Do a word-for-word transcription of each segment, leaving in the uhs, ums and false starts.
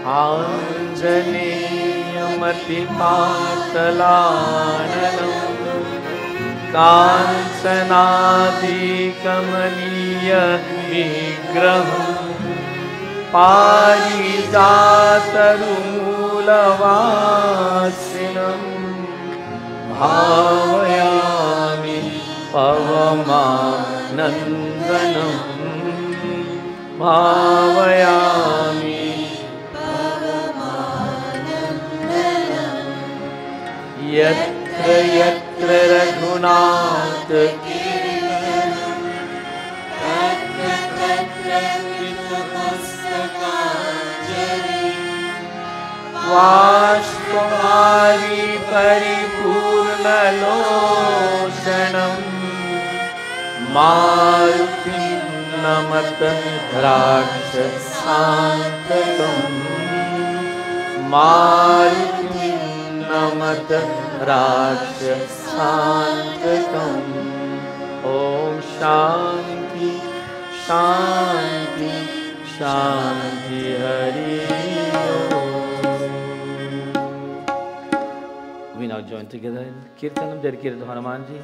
आञ्जनेयमतिपाटलाननं काञ्चनादिकमनीय विग्रहं पारिजातरुमूलवासिनं भावयामि पवमानन्दनं भावयामि यत्र यत्र रघुनाथ कीर्तनं तत्र तत्र कृतमस्तकाञ्जलिं बाष्पवारि परिपूर्णलोचनं मारुतिं नमत राक्षसान्तकम् मारुतिं नमत राक्षसान्तकम्। ॐ शान्ति शान्ति शान्ति हरि ओम। We now join together in Kirtanam dedicated to Hanumanji.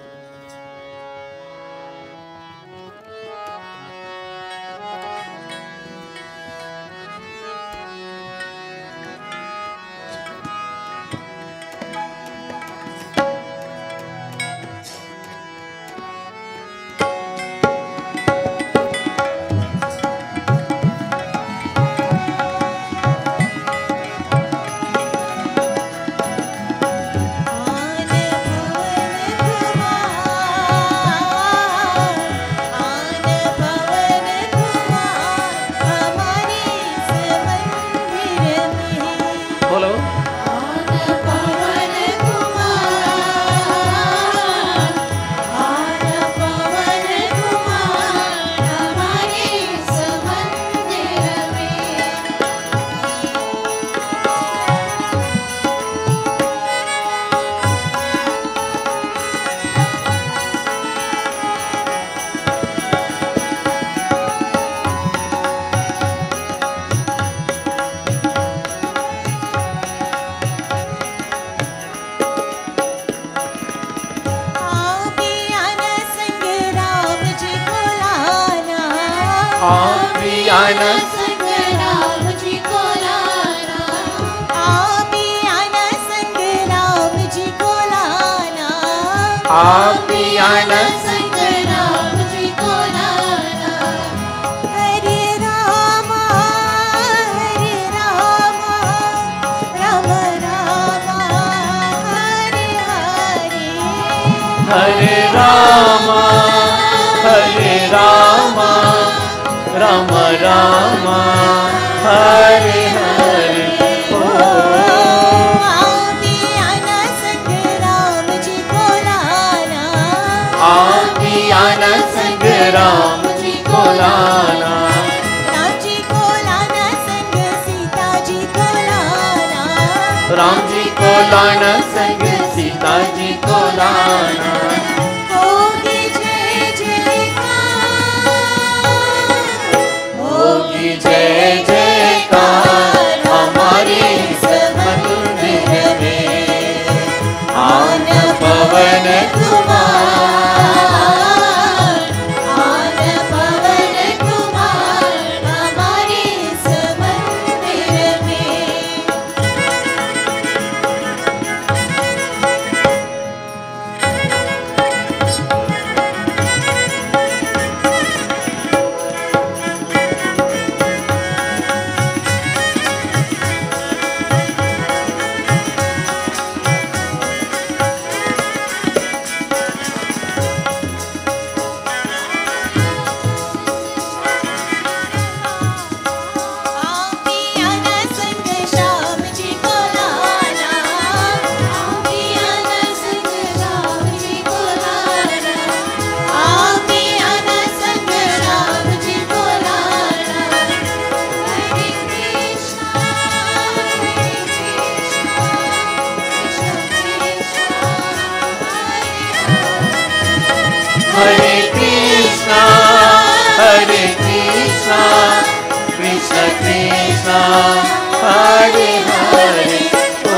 Krishna Krishna Hare Hare ओ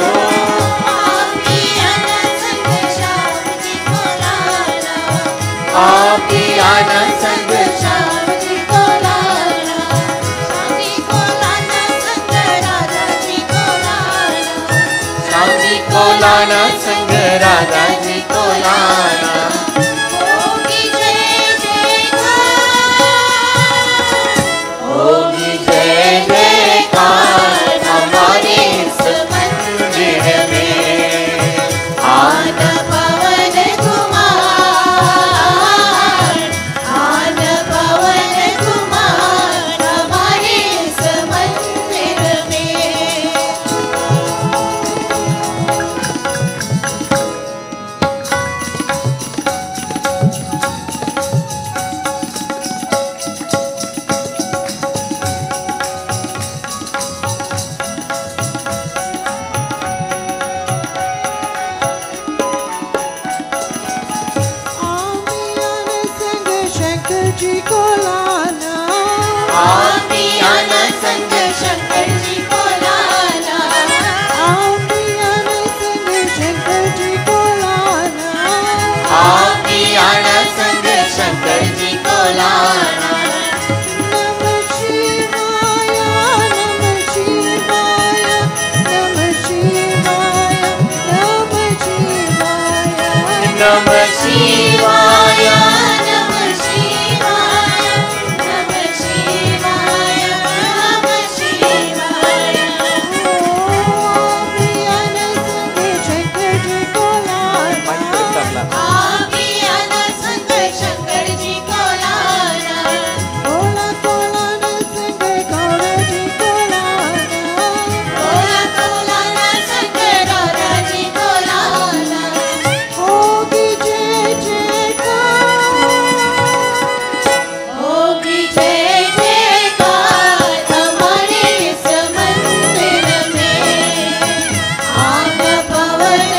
आप ही आना संग श्याम जी को लाना, श्याम जी को लाना संग राधा जी को लाना, श्याम जी को लाना संग राधा जी को लाना। होगी जय जयकार, होगी जय जयकार हमारे इस मंदिर में। आन पवन कुमार, आन पवन कुमार हमारे इस मंदिर में। आप ही आना संग शंकर जी को लाना, आप ही आना संग शंकर जी को लाना, आप ही आना संग शंकर जी को लाना। नमः शिवाय, नमः शिवाय, नमः शिवाय, नमः शिवाय, नमः शिवाय नमः शिवाय, नमः शिवाय, नमः शिवाय। आप ही आना संग शंकर जी को लाना, आप ही आना संग शंकर जी को लाना, भोला को लाना संग गौरा जी को लाना, भोला को लाना संग राधा जी को लाना। होगी जय जयकार, होगी जय जयकार हमारे इस मंदिर में। आन पवन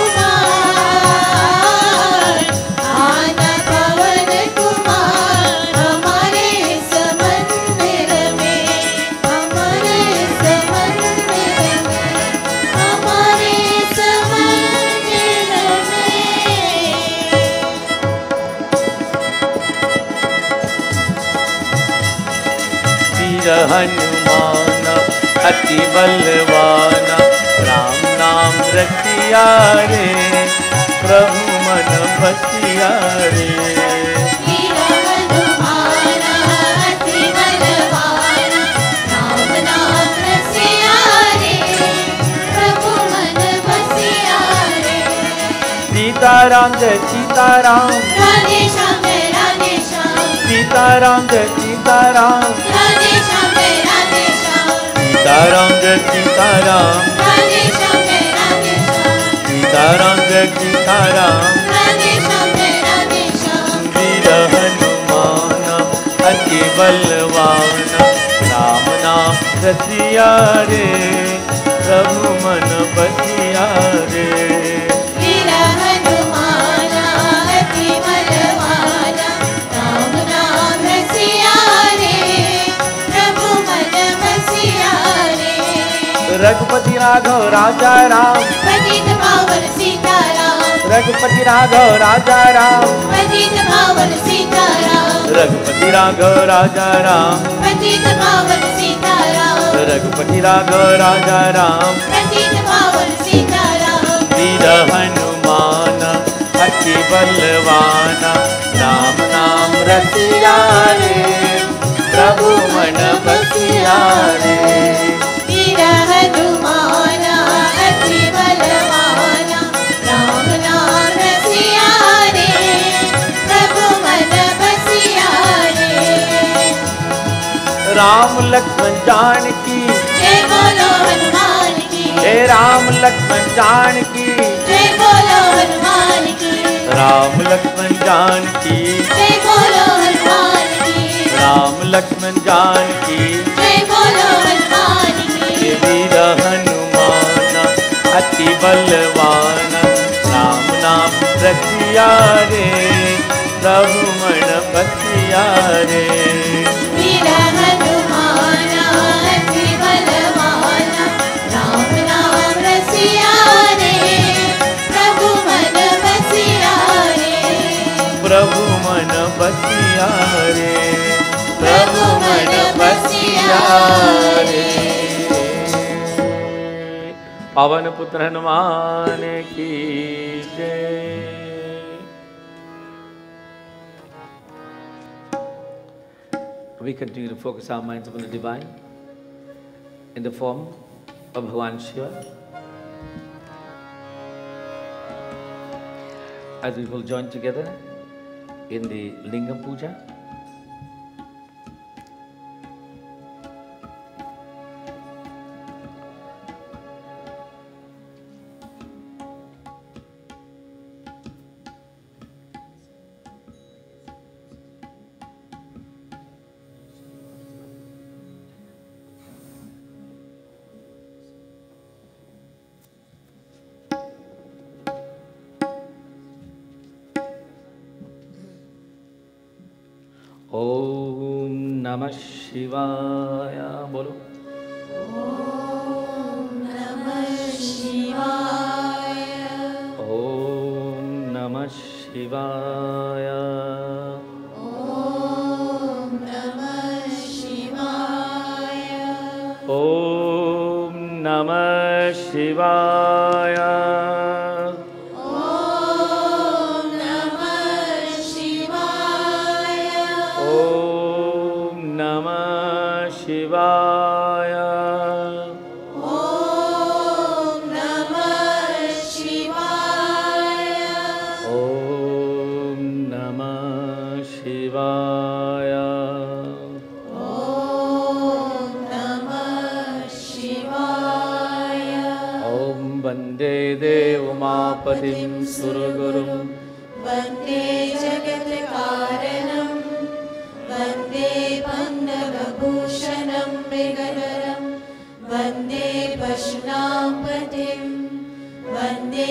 कुमार, आन पवन कुमार हमारे इस मंदिर में, हमारे इस मंदिर में, हमारे इस मंदिर में। वीर हनुमान अति बलवाना राम नाम रखिया रे प्रभु मन बसिया रे। वीर हनुमान अति बलवान राम नाम रसिया रे प्रभु मन बसिया रे। सीताराम जय सीताराम राधे श्याम राधे श्याम, सीताराम जय सीताराम राधे श्याम राधे श्याम, सीताराम जय सीताराम राधे श्याम राधे श्याम, सीताराम जय सीताराम। राधे श्याम राधे श्याम। वीर हनुमान अति बलवान राम नाम रसिया रे प्रभु मन बसिया रे। वीर हनुमान अति बलवान राम नाम रसिया रे प्रभु मन बसिया रे। रघुपति राघव राजा राम पतित पावन सीताराम, रघुपति राघव राजा राम पतित पावन सीताराम, रघुपति राघव राजा राम पतित पावन सीताराम, रघुपति राघव राजा राम। पतित पावन सीताराम। वीर हनुमान अति बलवान राम नाम रसिया रे प्रभु मन बसिया रे। वीर हनुमान अति बलवान राम नाम रसिया रे प्रभु मन बसिया रे। राम लक्ष्मण जानकी जय बोलो हनुमान की, हे राम लक्ष्मण जानकी जय बोलो हनुमान की, राम लक्ष्मण जानकी जय बोलो हनुमान की, राम लक्ष्मण जानकी। जय बोलो हनुमान की। हे वीर हनुमान अति बलवान राम नाम रसिया रे प्रभु मन बसिया रे। वीर हनुमान अति बलवान पवन पुत्र हनुमान की जय। We continue to focus our minds upon the divine in the form of Bhagavan Shiva. As we will join together in the Lingam Puja. ओम नमः शिवाय बोलो। ओम नमः शिवाय। ओम नमः शिवाय। ओम नमः शिवाय। ओम नमः शिवाय। उमापतिं सुरगुरुं वन्दे जगत्कारणं वन्दे पन्नगभूषणं मृगधरं वन्दे पशूनां पतिं वन्दे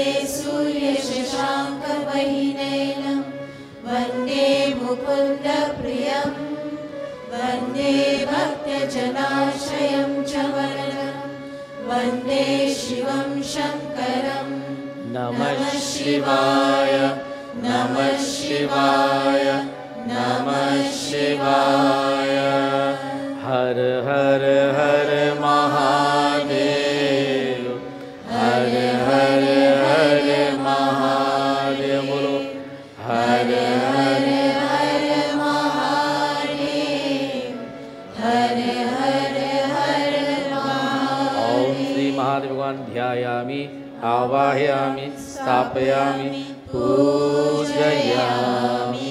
सूर्यशशाङ्कवहिनैनं वन्दे मुकुन्दप्रियं वन्दे भक्तजनाश्रयं च वरदं वन्दे शिवं शङ्करं। नमः शिवाय नमः शिवाय नमः शिवाय। हर हर हर महादेव हर हर हर महादेव बोलो। हर हर हर महादेव हर हर हर महादेव। ओम श्री महादेव भगवान ध्यायामि आवाहयामि स्थापयामि पूजयामि।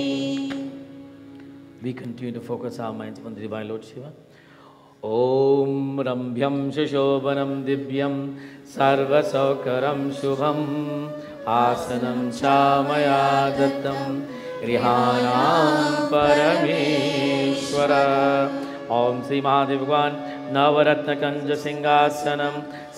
We continue to focus our minds upon the divine Lord Shiva. Om Rambhyam Shishobhanam Divyam Sarvasaukaram Shubham Asanam Chamaya Dattam Grihanam Parameshwara। Om Sri Mahadev Bhagwan Navaratna Kanja Singhasanam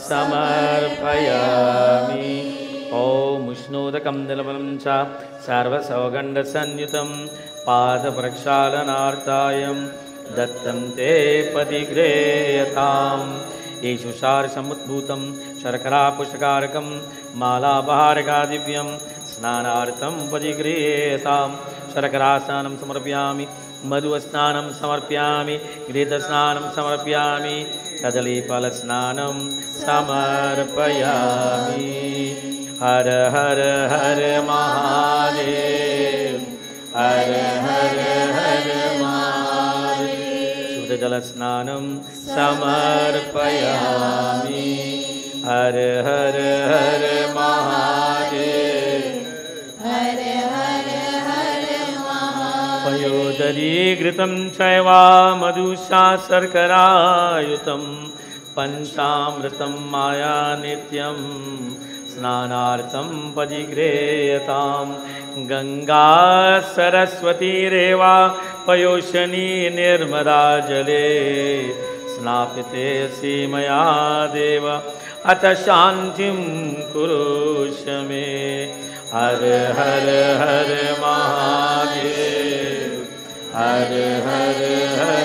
Samarpayami। Om Vishnudakam Nilamanam Cha Sarvasavaganda Sanyutam Pada Prakshalanartayam Dattam Te Patigrayatam। Eshu Shar Samudbhutam Sharakara Pushakarakam Mala Baharaka Divyam Snanartham Patigrayatam। Sharakarasanam Samarpyami Madhuvasnanam Samarpyami Gritasnanam Samarpyami Kadalipalasnanam Samarpayami। हर हर हर महादेव हर हर हर महादेव। शुद्ध जल स्नानं समर्पयामि। हर हर हर महादेव हर हर हर महादेव। पयोदरीघृतं चैवा मधुषा शर्करायुतं पंचामृतं माया नित्यं स्नानार्थं परिगृह्यतां। गंगा सरस्वतीरेवा पयोशनी निर्मदा जले स्नापिते मया देव अत शान्तिं कुरुष्व मे। हर हर हर महादेव हर हर हर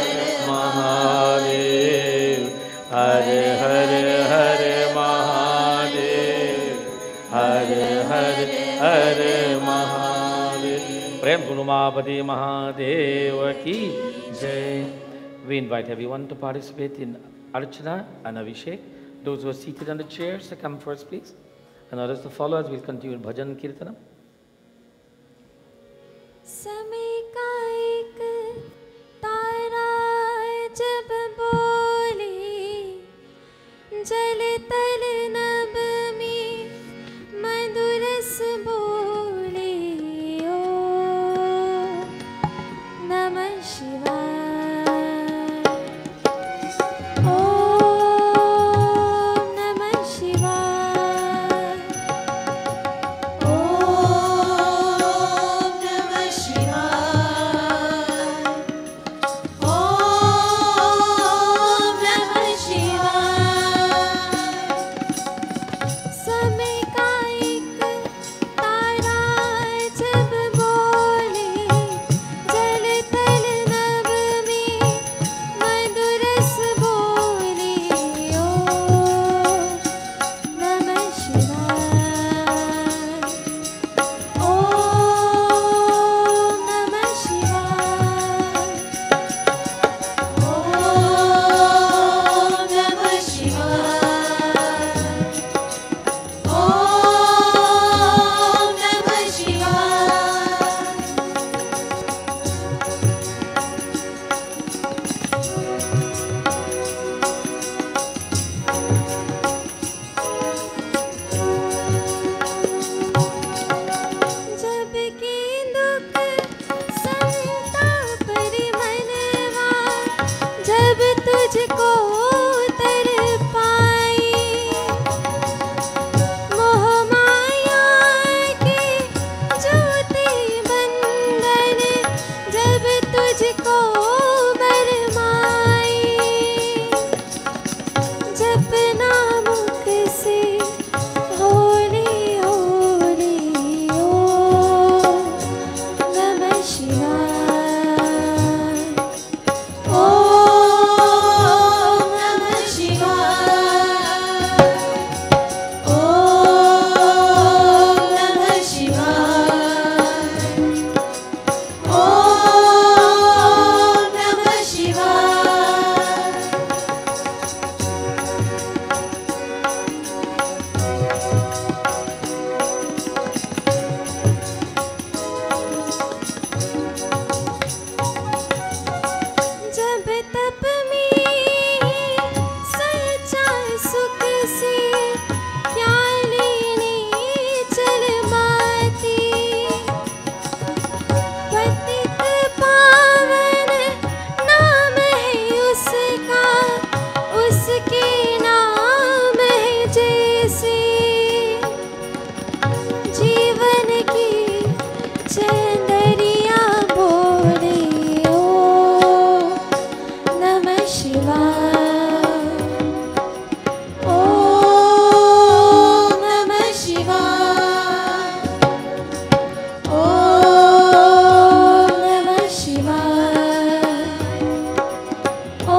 महादेव हर हर हर महादेव हर हर हर महादेव। प्रेम गुरुमापति महादेव की जय। We invite everyone to participate in Archana and Abhishek. those who are seated on the chairs to come first, please. And others to follow as we'll continue Bhajan Kirtanam. समय का एक तारा जब बोले, जल तल नभ में मधुरस बोले, ओ नमः शिवाय, ओ नमः शिवाय, ओ नमः शिवाय, ओ नमः शिवाय। समय का एक तारा जब बोले, जल तल नभ में मधुरस बोले, ओ नमः शिवाय, ओ नमः शिवाय, ओ नमः शिवाय, ओ नमः जब के दुख संताप रे मनवा, जब तुझको तर पाई, मोह माया के जोते बंधन, जब तुझको बरमाई, जपना मुख से होले होले, ओ नमः शिवाय, ओ नमः शिवाय, ओ नमः शिवाय, ओ नमः शिवाय। जब तप में सच्चा सुख से क्या लेने चल बाती, पतित पावन नाम है उसका, उसके नाम है जैसे, जीवन की चंदरिया बोले, ओ नमः शिवाय, ओ नमः शिवाय, ओ नमः शिवाय, ओ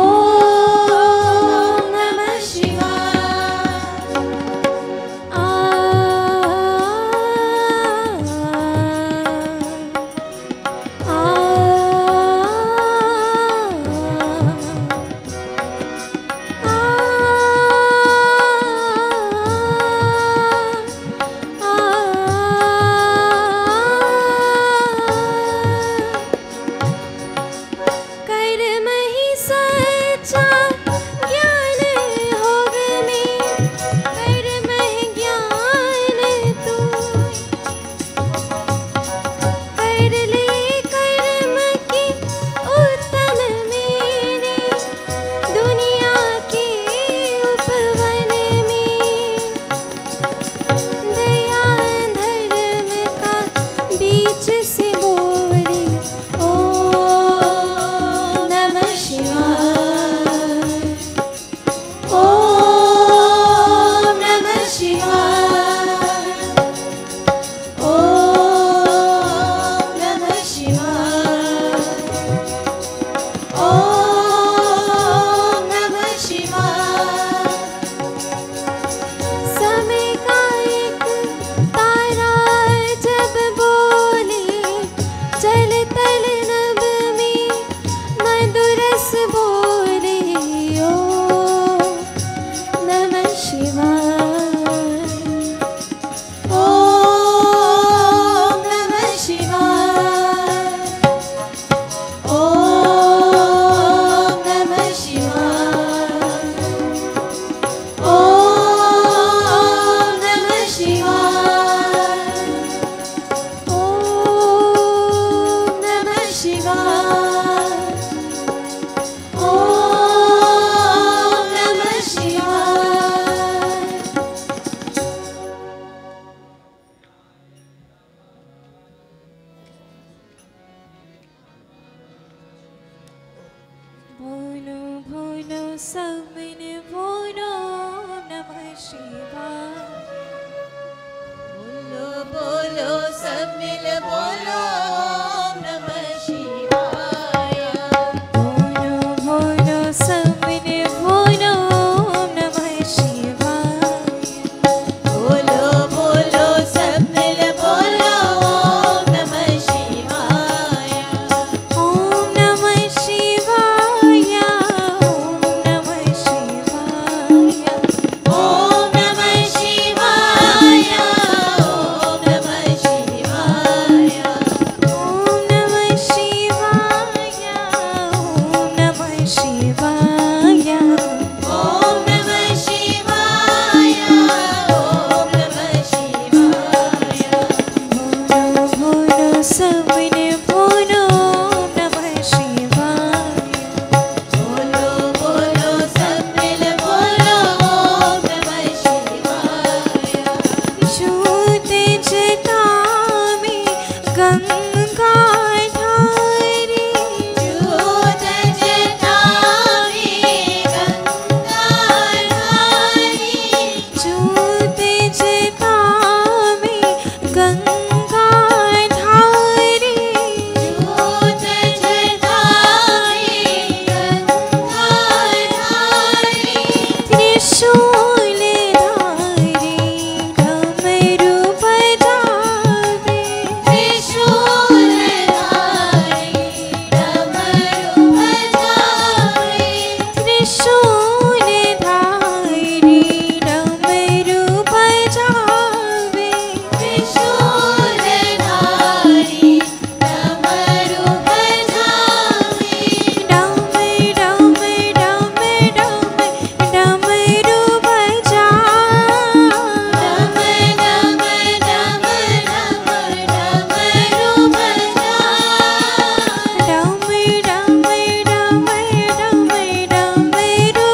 नमः शिवाय। आ आ बोलो सब मिल बोलो नमः शिवाय। बोलो बोलो सब मिल बोलो नमः शिवाय। बोलो बोलो सब मिल बोलो नमः शिवाय। बोलो बोलो सब मिल बोलो नमः शिवाय। ओम नमः शिवाय। ओम नमः शिवाय। ओम नमः शिवाय। ओम नमः शिवाय। ओम नमः शिवाय। ओम नमः शिवाय। ओम नमः शिवाय। ओम नमः शिवाय। बोलो बोलो सब मिल बोलो नमः शिवाय। बोलो बोलो सब मिल बोलो नमः शिवाय। ज्योति जटामि गंगा धारी। ज्योति जटामि गंगा धारी। ज्योति जटामि गंगा धारी। ज्योति जटामि गंगा धारी। त्रिशूल धारी डमरू बजावे। त्रिशूल धारी डमरू बजावे। त्रिशूल धारी डमरू बजावे। त्रिशूल धारी डमरू बजावे। डम डम डम डम डमरू बजा। डम डम डम डम डमरू बजा। डम डम डम डम डमरू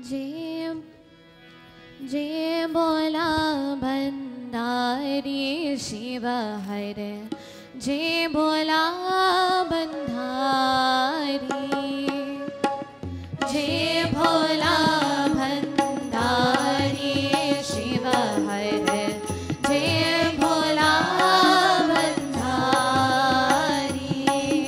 जय जय बोला बंधारी शिव हर जय बोला बंधारी जय भोला बंधारी शिव हर जय भोला बंधारी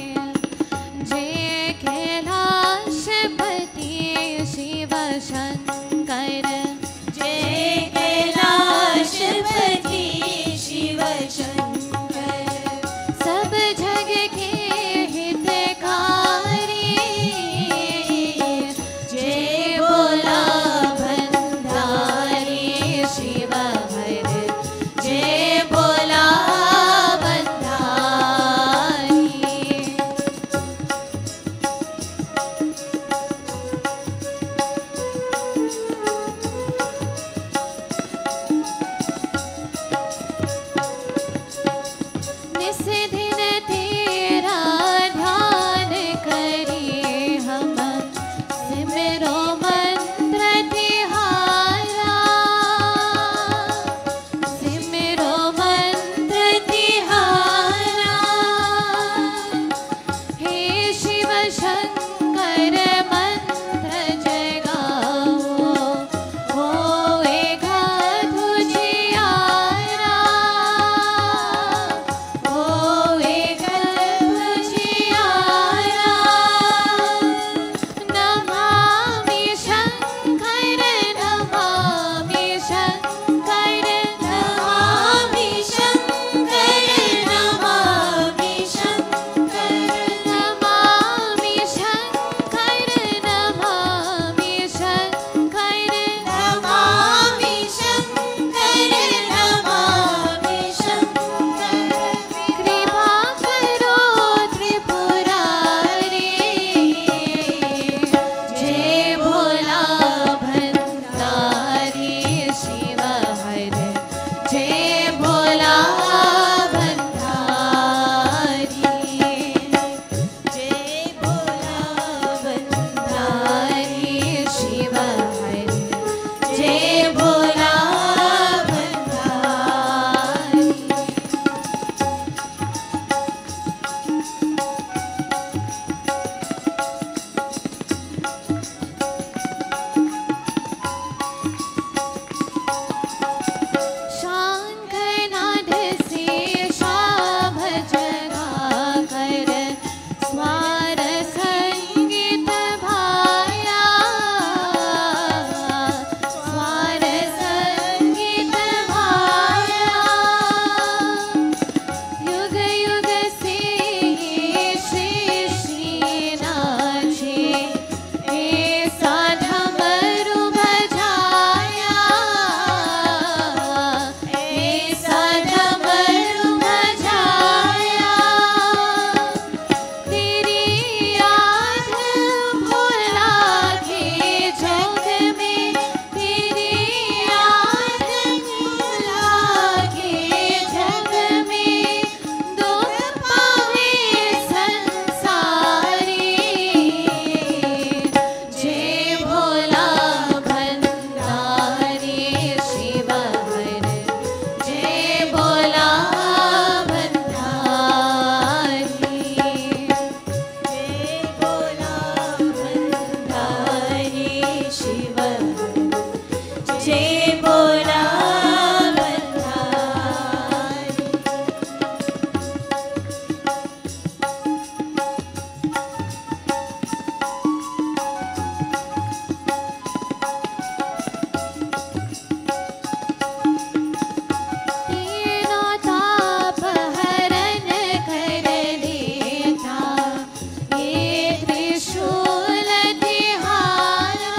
जय कैलाशपति शिव शंकर जय कैलाशपति शिव शंकर सब जग के हितकारी जय भोला बंधारी शिव हर जय भोला बंधारी निस दिन तेरा ध्यान करिए हम सिमरो मंत्र तिहारा सिमरो मंत्र तिहारा हे शिव शंकर मंत्र जगाओ होएगा तुझियारा होएगा तुझियारा नमामि शंकर नमामि शंकर नमामि शंकर नमामि शंकर नमामि शंकर नमामि शंकर नमामि शंकर नमामि शंकर कृपा करो त्रिपुरारी जय भोला भंडारी शिव हर जय भोला भंडारी जय भोला भंडारी शिव हर जय भोला भंडारी शंखनाद से शाभ जगा कर स्वर संगीत भाया स्वर संगीत भाया युग युग से श्री श्री नाचे ऐसा ढमरू बजाया ऐसा ढमरू बजाया तेरी याद भुला के जग में तेरी याद भुला के जग में दुख पावे संसारी जय भोला भंडारी शिव हर जय भोला भंडारी जय भोला भंडारी शिव जय भोला भंडारी तीनों ताप हरण कर देता ये त्रिशूल तिहारा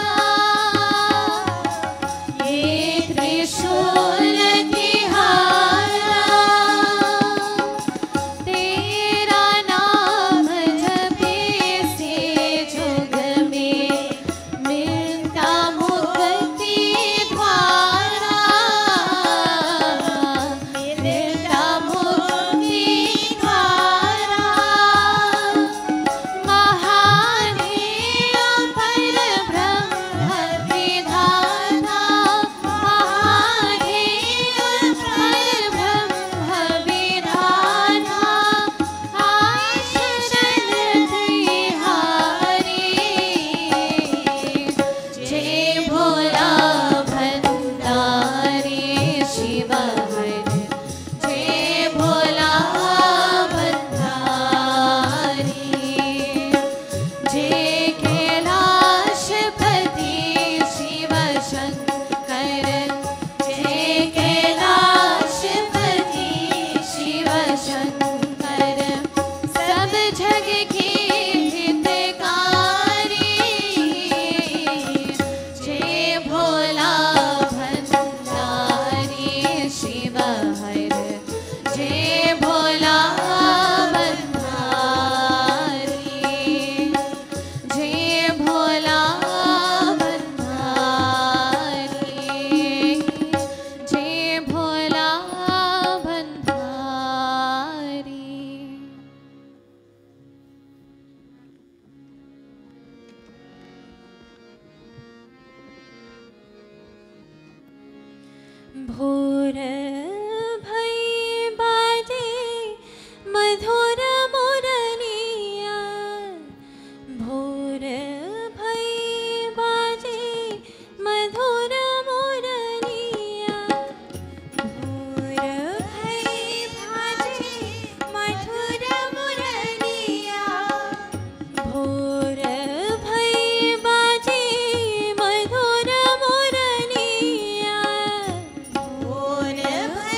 ये त्रिशूल तिहारा तेरा नाम जपे से जुग में मिलता मुक्ति द्वारा मिलता मुक्ति द्वारा महादेव पर ब्रह्म भोर भई बाजे मधुर मुरलिया, भोर भई बाजे मधुर मुरलिया, भोर भई बाजे मधुर मुरलिया, भोर भई बाजे मधुर मुरलिया, भोर भई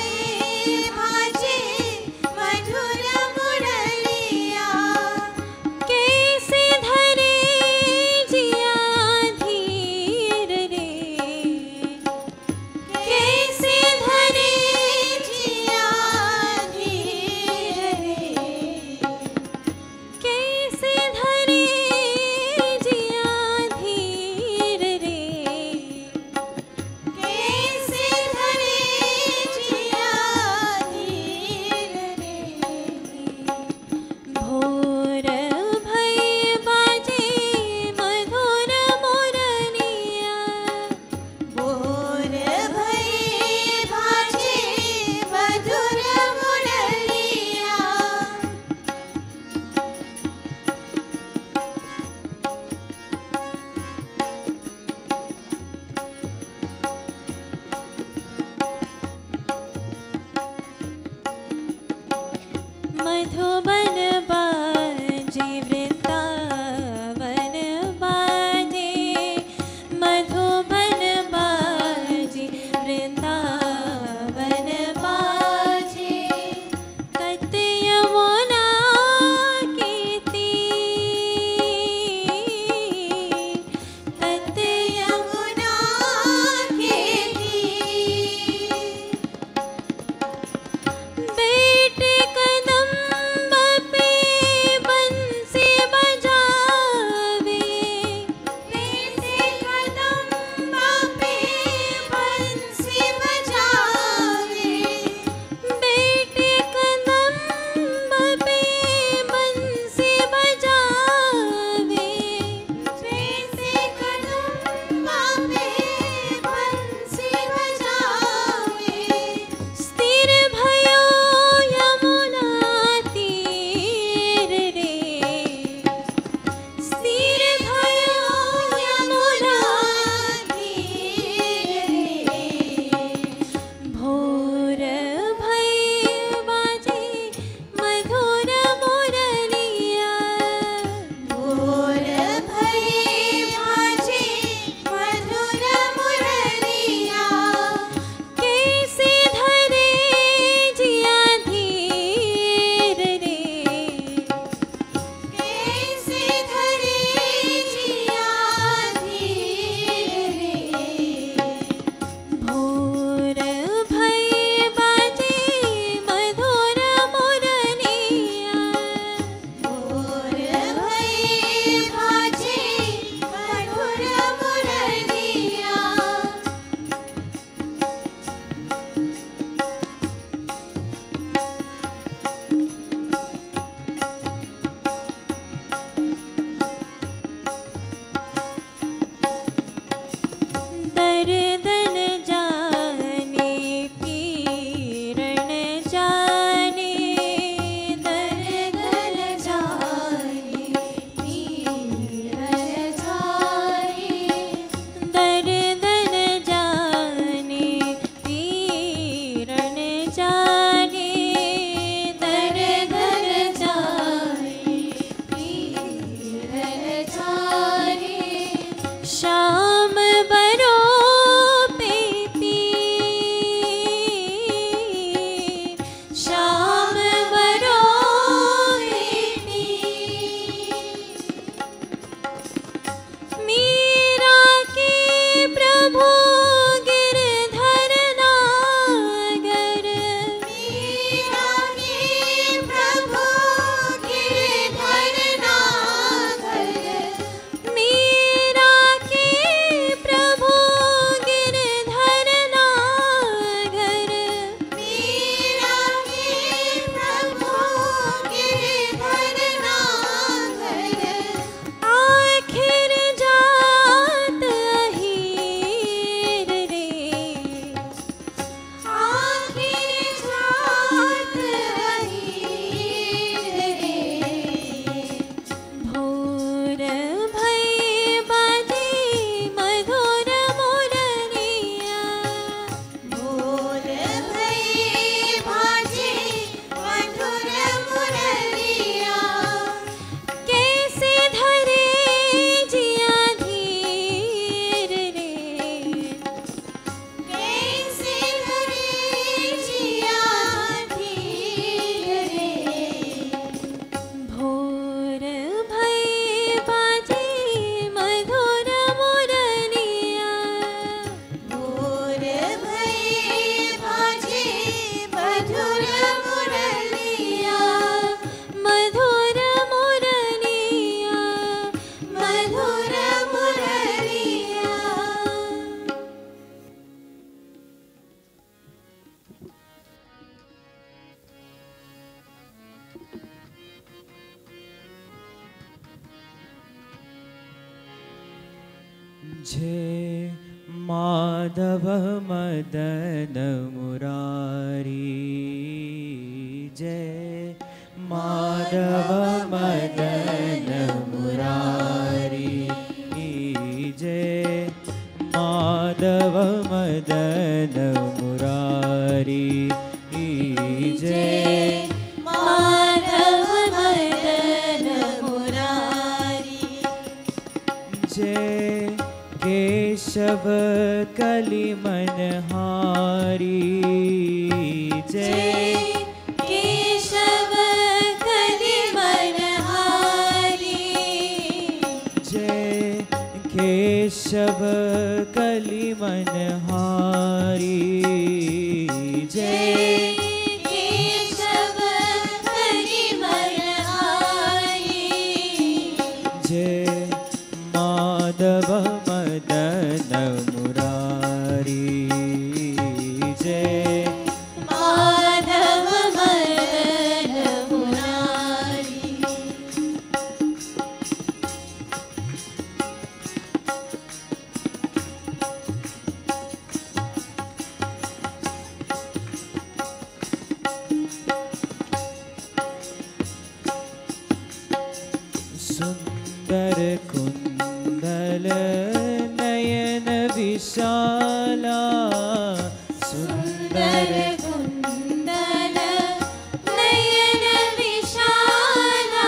जय माधव मदन मुरारी, जय माधव मदन मुरारी, जय माधव मदन मुरारी, जय माधव मदन मुरारी, जय केशव कलिमनहारी, जय केशव कलिमनहारी, जय केशव कलिमनहारी, जय केशव कलिमनहारी, जय माधव मदन मुरारी, जय माधव मदन मुरारी, सुंदर कुंडल नयन विशाला, सुंदर कुंडल नयन विशाला,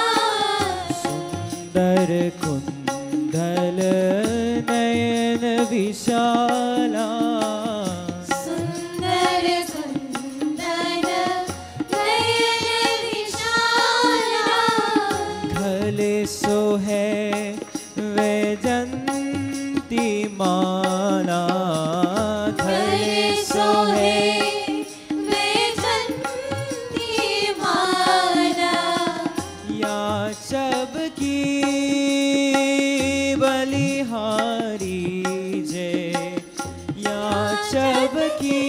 सुंदर कुंडल नयन विशाला, सुंदर कुंडल नयन विशाला, घले सोहे वैजंती माला, घले सोहे वैजंती माला, या सबकी बलिहारी, जय या सबकी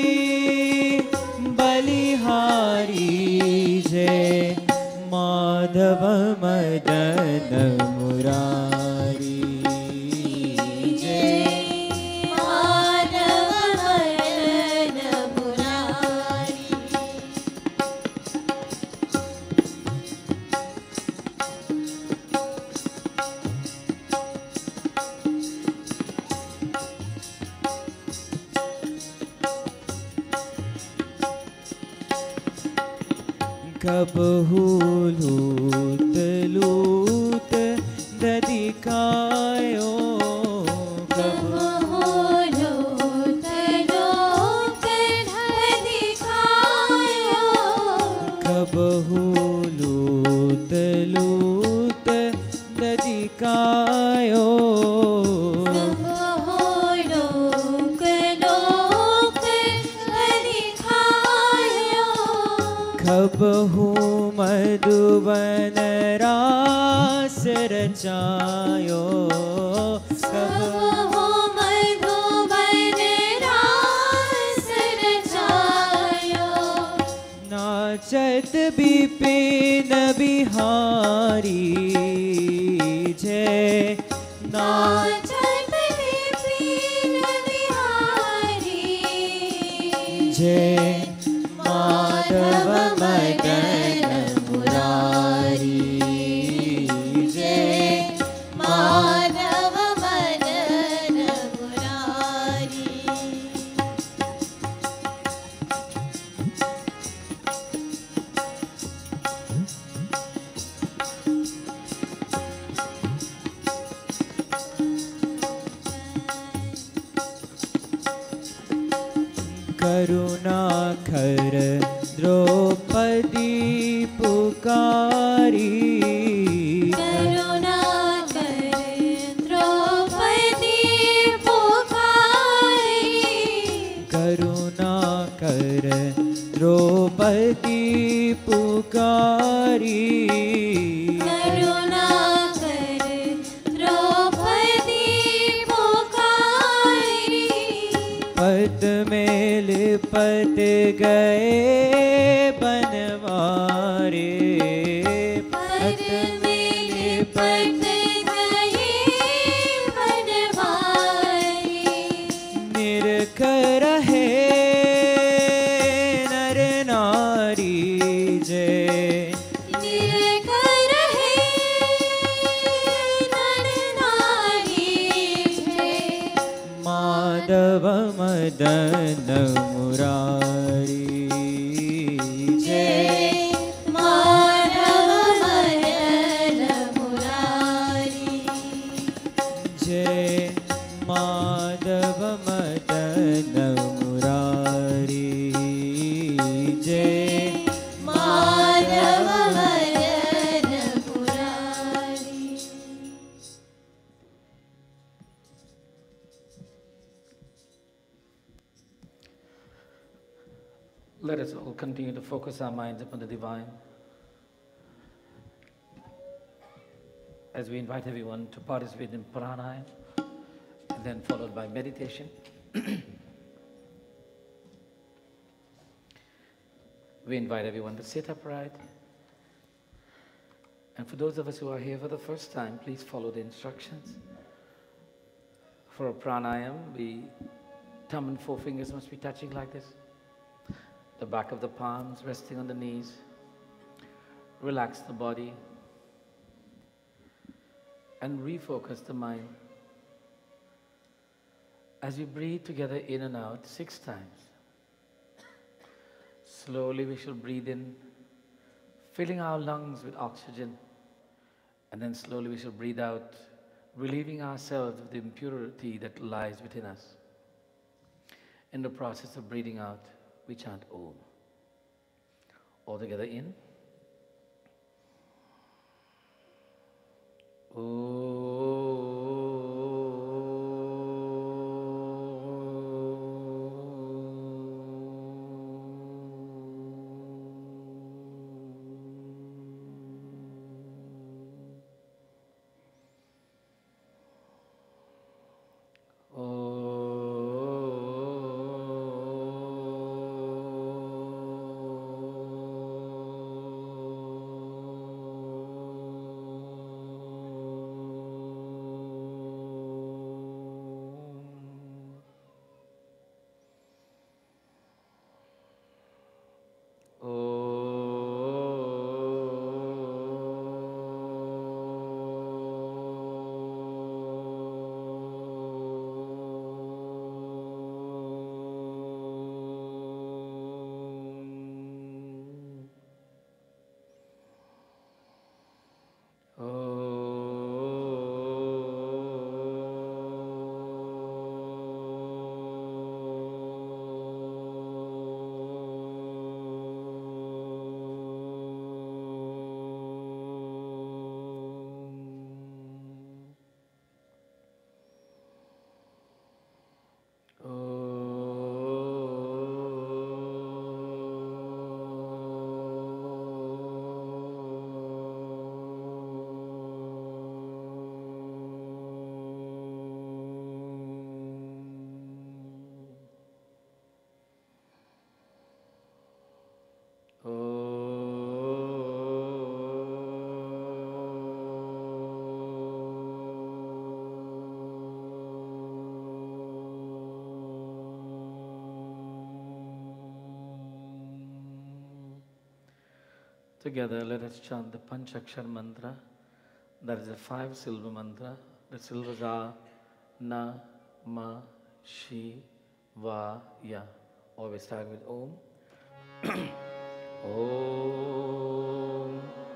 बलिहारी, जय माधव मदन मुरारी, जय माधव मदन मुरारी, कबहू लूत लूत ददिकायो, कबहू लोक लोक दिखायो, कबहू लूत लूत ददिकायो, लोक लोक दिखायो, कबहू मधुबन रास रचायो, कबहू मधुबन रास रचायो, नाचत बिपिन बिहारी, जय नाचत विपिन बिहारी, जय माधव मदन मुरारी, जय माधव मदन मुरारी, करुणाकर द्रौपदी पुकारी, करुणाकर द्रौपदी पुकारी, करुणाकर द्रौपदी पुकारी, करुणाकर द्रौपदी पुकारी, पद में लिपट गए बनवारे, पद में लिपट गए बनवारे, माधव मदन मुरारी जय माधव मदन मुरारी जय माधव मदन मुरारी जय Madhav Madan Murari Let us all continue to focus our minds upon the divine as we invite everyone to participate in pranayama and then followed by meditation. We invite everyone to sit upright. And for those of us who are here for the first time, please follow the instructions. For a pranayama, the thumb and forefingers must be touching like this. The back of the palms resting on the knees. Relax the body and refocus the mind. As you breathe together in and out six times, slowly we shall breathe in, filling our lungs with oxygen, and then slowly we shall breathe out, relieving ourselves of the impurity that lies within us. In the process of breathing out, we chant Om. All together in. Together, let us chant the Panchakshar mantra. That is a five-syllable mantra. The syllables are Na, Ma, Shi, Va, Ya. Always start with Om. Om.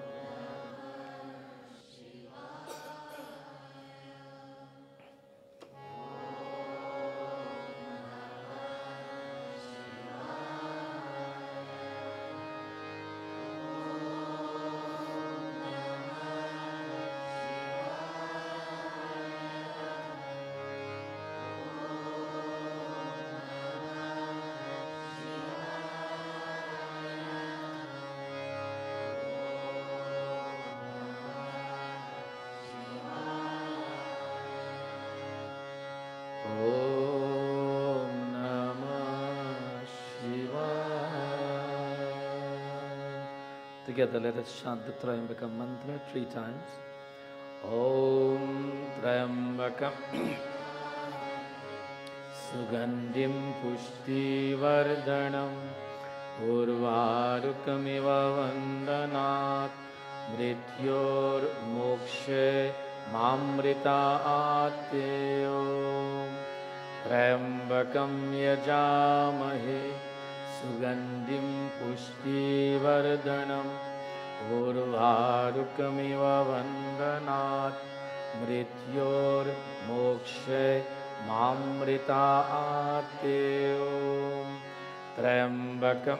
Together, let us chant the Trayambaka mantra three times. Om Trayambaka Sugandhim Pushti Vardhanam Urvarukamiva Vandanat Mrityor Mokshe Mamrita Ateo त्र्यम्बकं यजामहे सुगन्धिं पुष्टिवर्धनम् उर्वारुकमिव वन्दनात् मृत्योर्मोक्षे मामृताते। ॐ त्र्यम्बकं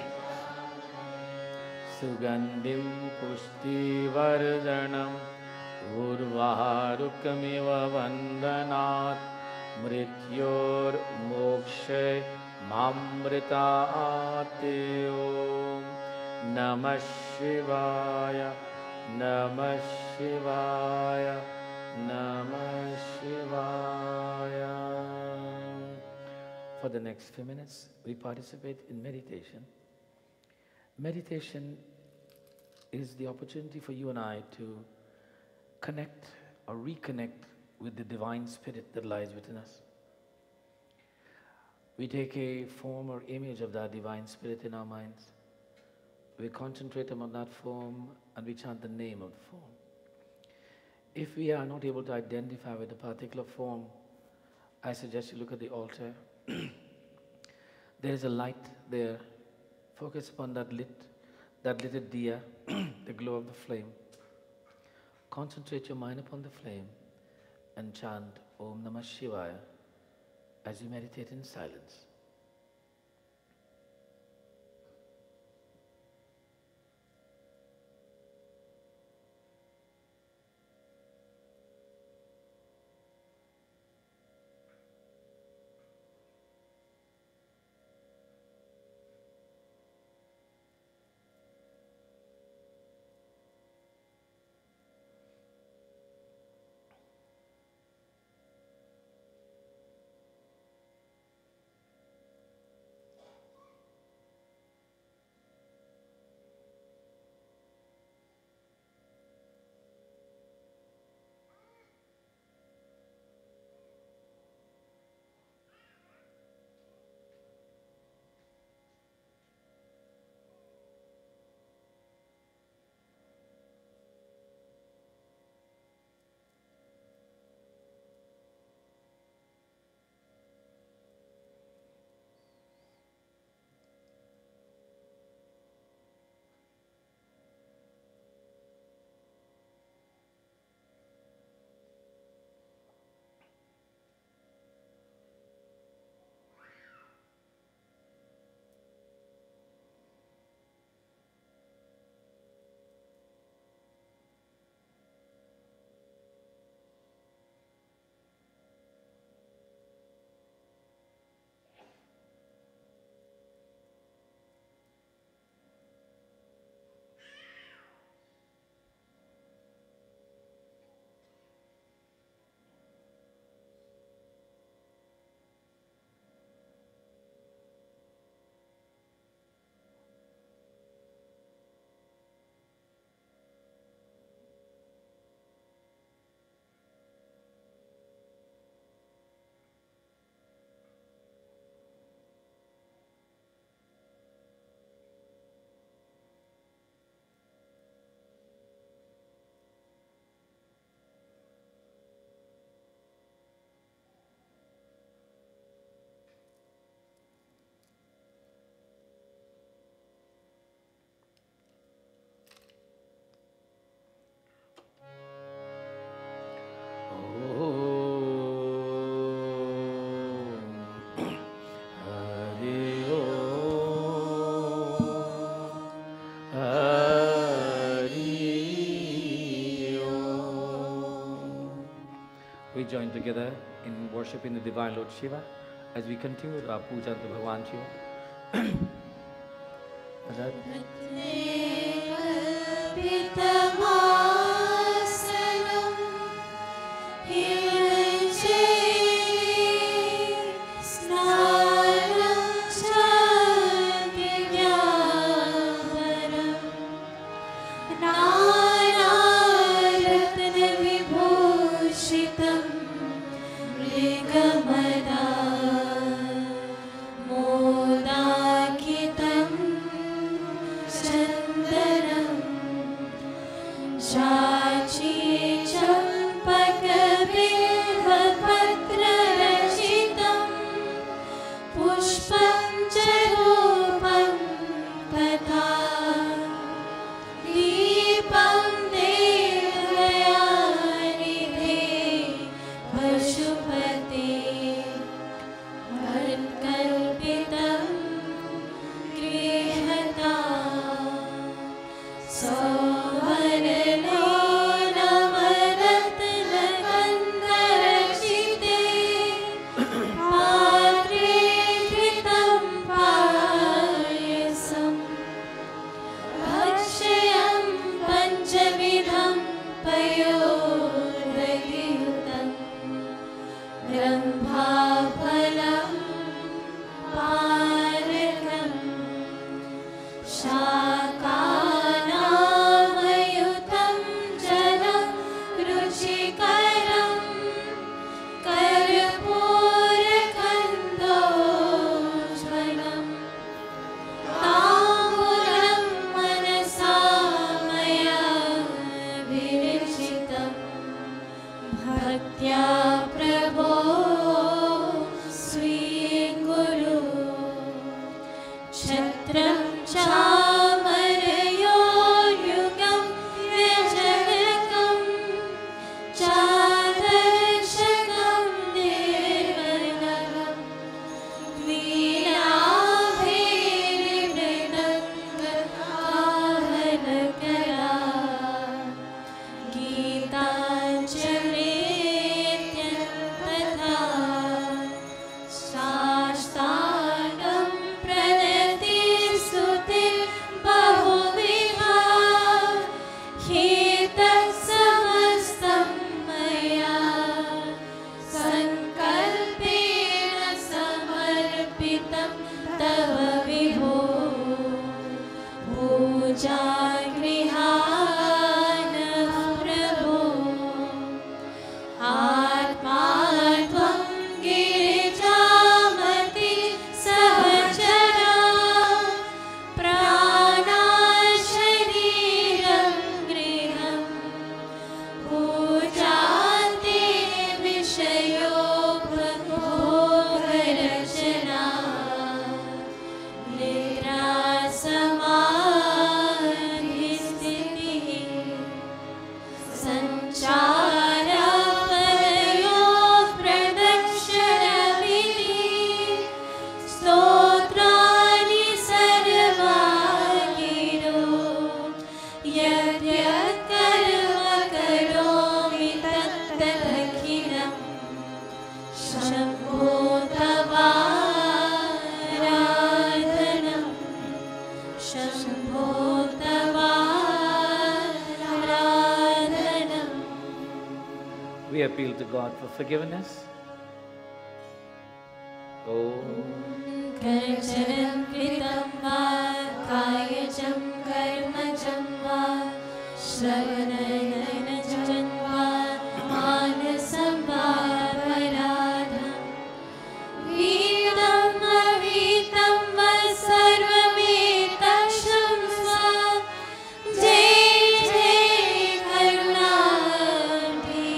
सुगन्धिं पुष्टिवर्धनम् उर्वारुकमिव वन्दनात् मृत्योर्मोक्षे मामृताते। ॐ नमः शिवाय नमः शिवाय नमः शिवाय। For the next few minutes, we participate in meditation. Meditation is the opportunity for you and I to connect or reconnect with the divine spirit that lies within us. We take a form or image of that divine spirit in our minds. We concentrate on that form and we chant the name of the form. If we are not able to identify with a particular form, I suggest you look at the altar. There is a light there. Focus upon that lit, that lit diya, the glow of the flame. Concentrate your mind upon the flame and chant Om Namah Shivaya as you meditate in silence. We join together in worshipping the Divine Lord Shiva as we continue with our puja to Bhagwan Shiva. Modakitam Chandaram पुष्पं च धूपं तथा दीपं देवयानिधे पशुपते मत्कल्पितं गृहता सौवर्णो नवरत्नकन्दरचिते पात्रे घृतं पायसं भक्ष्यं पञ्चविधं पयोदधियुतं ब्रह्माफलं पारकं शाकानामयुतं जलं रुचिकरं कर्पूरकन्दोज्ज्वलं ताम्बूलं मनसा मया विरचितं भक्त्या प्रभो स्वीकुरु छत्रं चामरयोर्युगं व्यजनकं चादर्शकं निर्मलम् वीणाभैर्मृदङ्गआहनकरा गीताञ्जलित्यन्तथा साष्टाङ्गं प्रणतिस्तुतिं बहुविधा ह्येतत्समस्तं मया सङ्कल्पेन समर्पितं तव विभो पूजागृहानः प्रभो आत्मा त्वं गिरिजामति सहचरा प्राणाशरीरं गृहं पूजान्ते विषयोपभोगरचना निद्रा समाधिस्थितिः सञ्चारपरयो प्रदक्षिणविधिः स्तोत्राणि सर्वा गिरो यद्यत् कर्म करोमि तत्तदखिलं Shambho तवाराधनं Shambho तवाराधनम् We appeal to God for forgiveness. Oh, कर्चनं कृतं वा कायजं कर्मजं वा श्रवणनयनजं वा मानसं वा पराधं वीतं अवीतं वा सर्वमेतत्क्षमस्व जय जय करुणाब्धे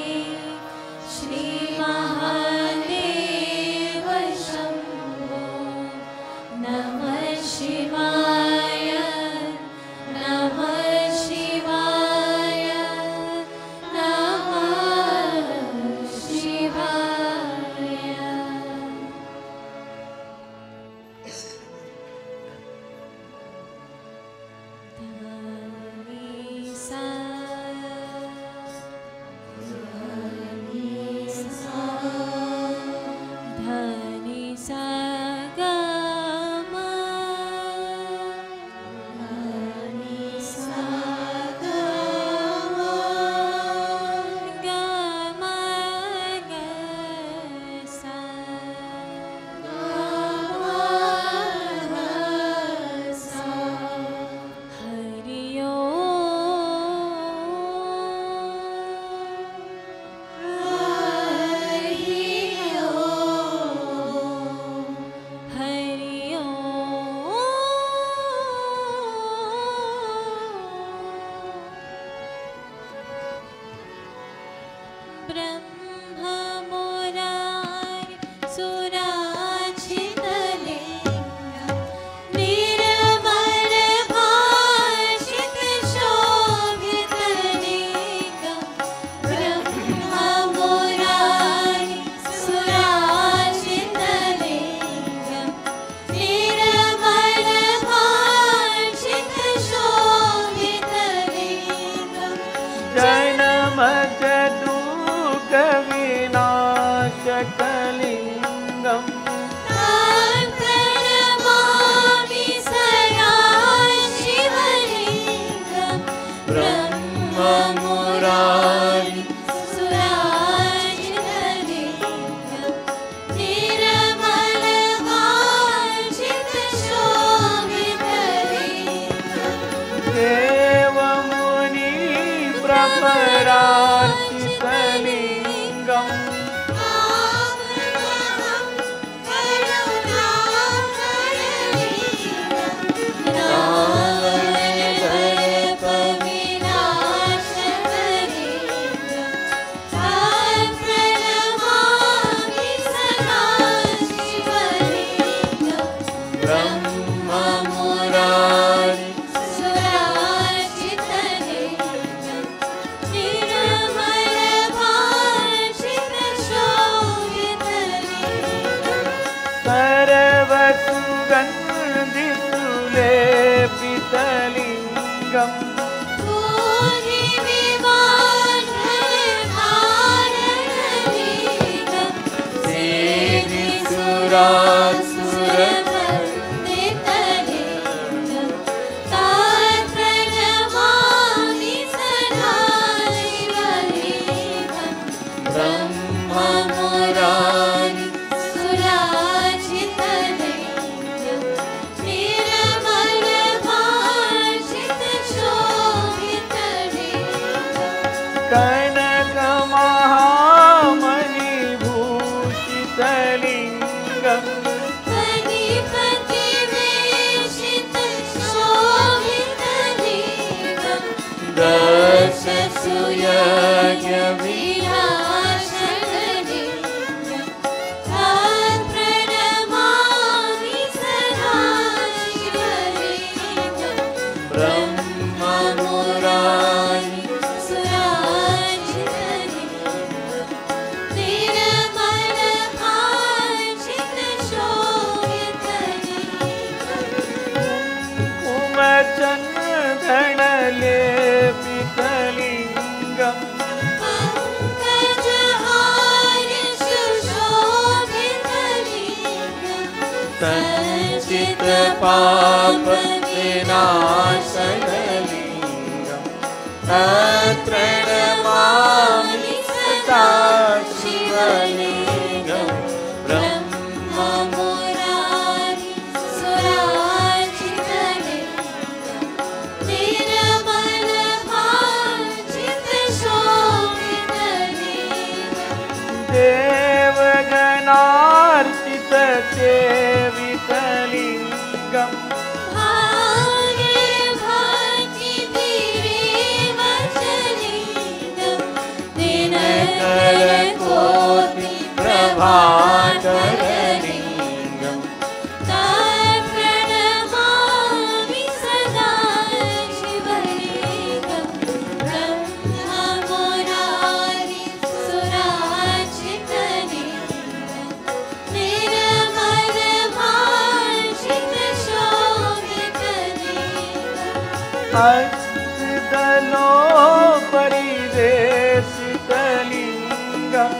श्रीमहादेव शम्भो नमः शिवाय नमः शिवाय सुगन्धिसुलेपितलिङ्गम् पाप विनाशनलिङ्गं तत्प्रणमामि सदा शिवलिङ्गं ब्रह्ममुरारि सुरार्चितलिङ्गं निर्मलभाषितशोभितलिङ्गं देवगणार्चितसेवितलिङ्गम् भाकरलिङ्गं तत्प्रणमामि सदा शिवलिङ्गं ब्रह्ममुरारि सुरार्चितलिङ्गं निर्मलभाषितशोभितलिङ्गम् हस्तदलोपरिवेशितलिङ्गम्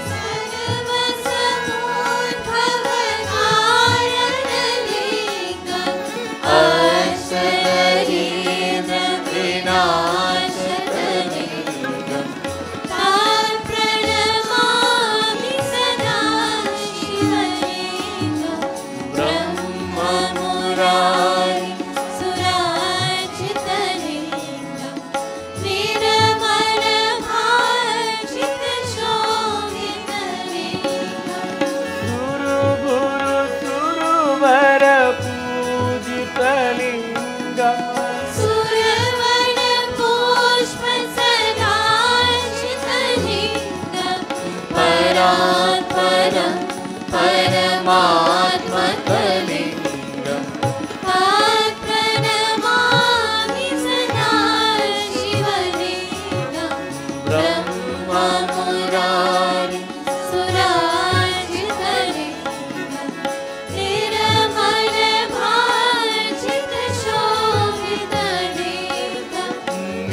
परमात्मकलिङ्गं तत्प्रणमामि सदा शिवलिङ्गं ब्रह्ममुरारि सुरार्चितलिङ्गं निर्मलभाषितशोभितलिङ्गं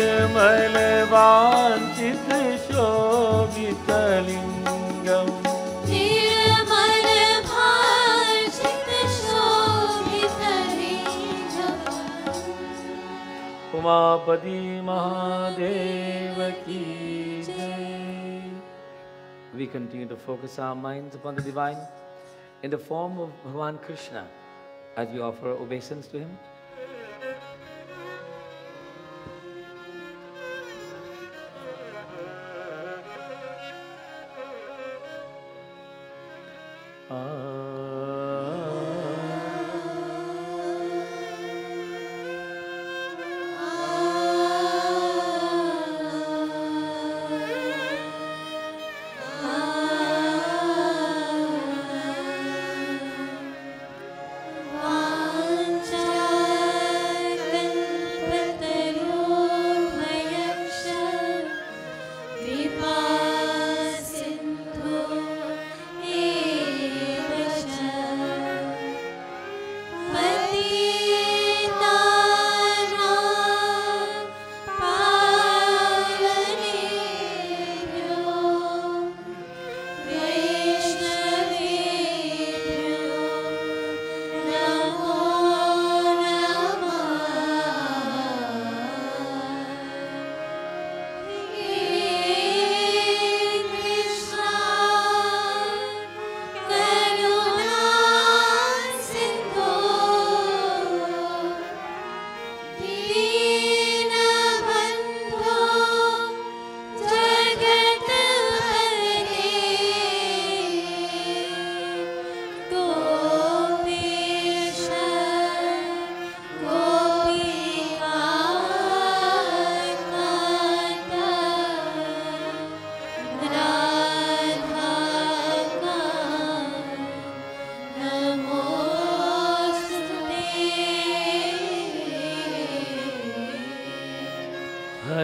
निर्मलवाञ्छितशोभितलिङ्गम् उमापति महादेव की जय. We continue to focus our minds upon the divine in the form of Bhagavan Krishna as we offer obeisance to him. वाञ्छा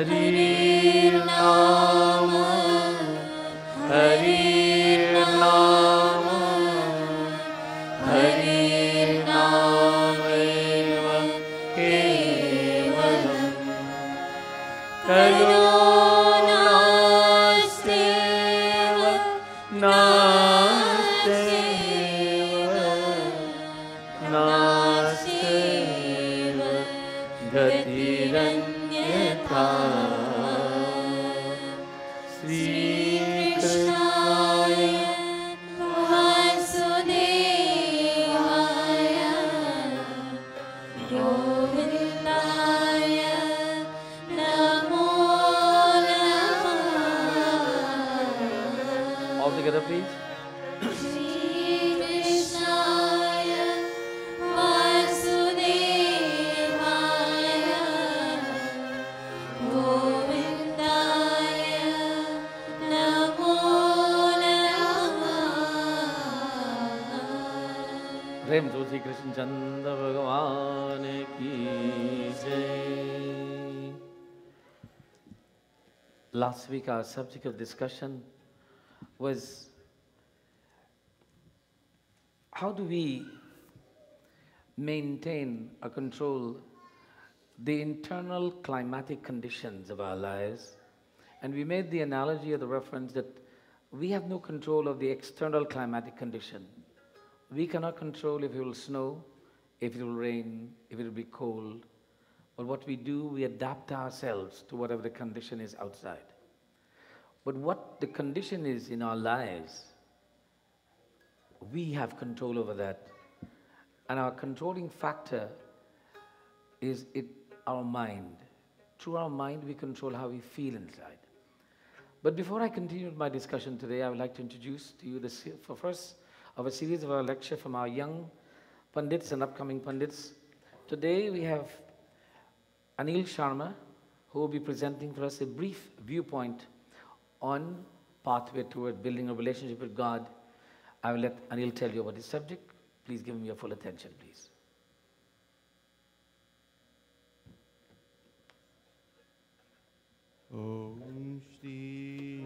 Hari Nama, Hari Nama, Hari Namaiva Kevalam, Karunasteva Nasteva, Nasteva Gatiranyatha. Sri Krishnaya Vasudevaya Govindaya Namo Namah. All together, please. Shri Krishnaya Vasudevaya Govindaya Namo Namah. प्रेम से श्री कृष्ण चंद्र भगवान की जय. Last week our subject of discussion was how do we maintain or control the internal climatic conditions of our lives. And we made the analogy or the reference that we have no control of the external climatic condition. We cannot control if it will snow, if it will rain, if it will be cold. But what we do, we adapt ourselves to whatever the condition is outside. But what the condition is in our lives, we have control over that. And our controlling factor is it, our mind. Through our mind, we control how we feel inside. But before I continue with my discussion today, I would like to introduce to you the se- for first of a series of our lecture from our young Pandits and upcoming Pandits. Today we have Anil Sharma, who will be presenting for us a brief viewpoint on pathway toward building a relationship with God. I will let Anil tell you about this subject. Please give him your full attention, please. Om Shri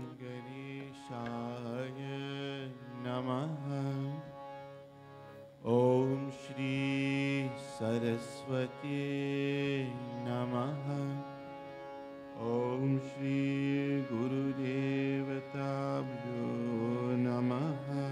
Ganeshaya Namaha. Om Shri Saraswati Namaha. Om Shri Guru Devatabhyo Namaha.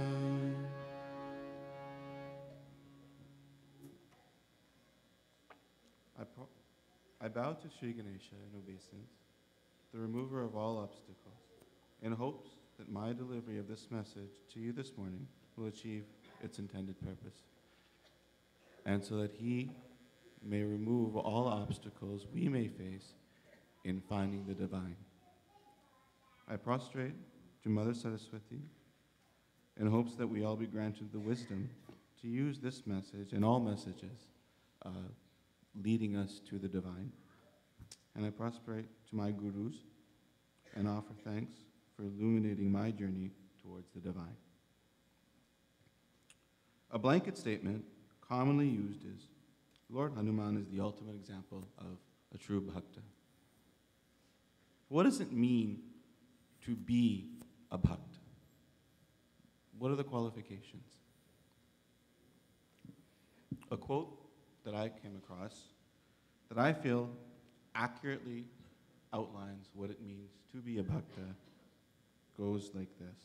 I, pro- I bow to Shri Ganesha in obeisance, the remover of all obstacles, in hopes that my delivery of this message to you this morning will achieve its intended purpose, and so that he may remove all obstacles we may face in finding the divine. I prostrate to Mother Saraswati in hopes that we all be granted the wisdom to use this message and all messages uh, leading us to the divine. And I prostrate to my gurus and offer thanks for illuminating my journey towards the divine. A blanket statement commonly used is, Lord Hanuman is the ultimate example of a true bhakta. What does it mean to be a bhakta? What are the qualifications? A quote that I came across that I feel accurately outlines what it means to be a bhakta goes like this.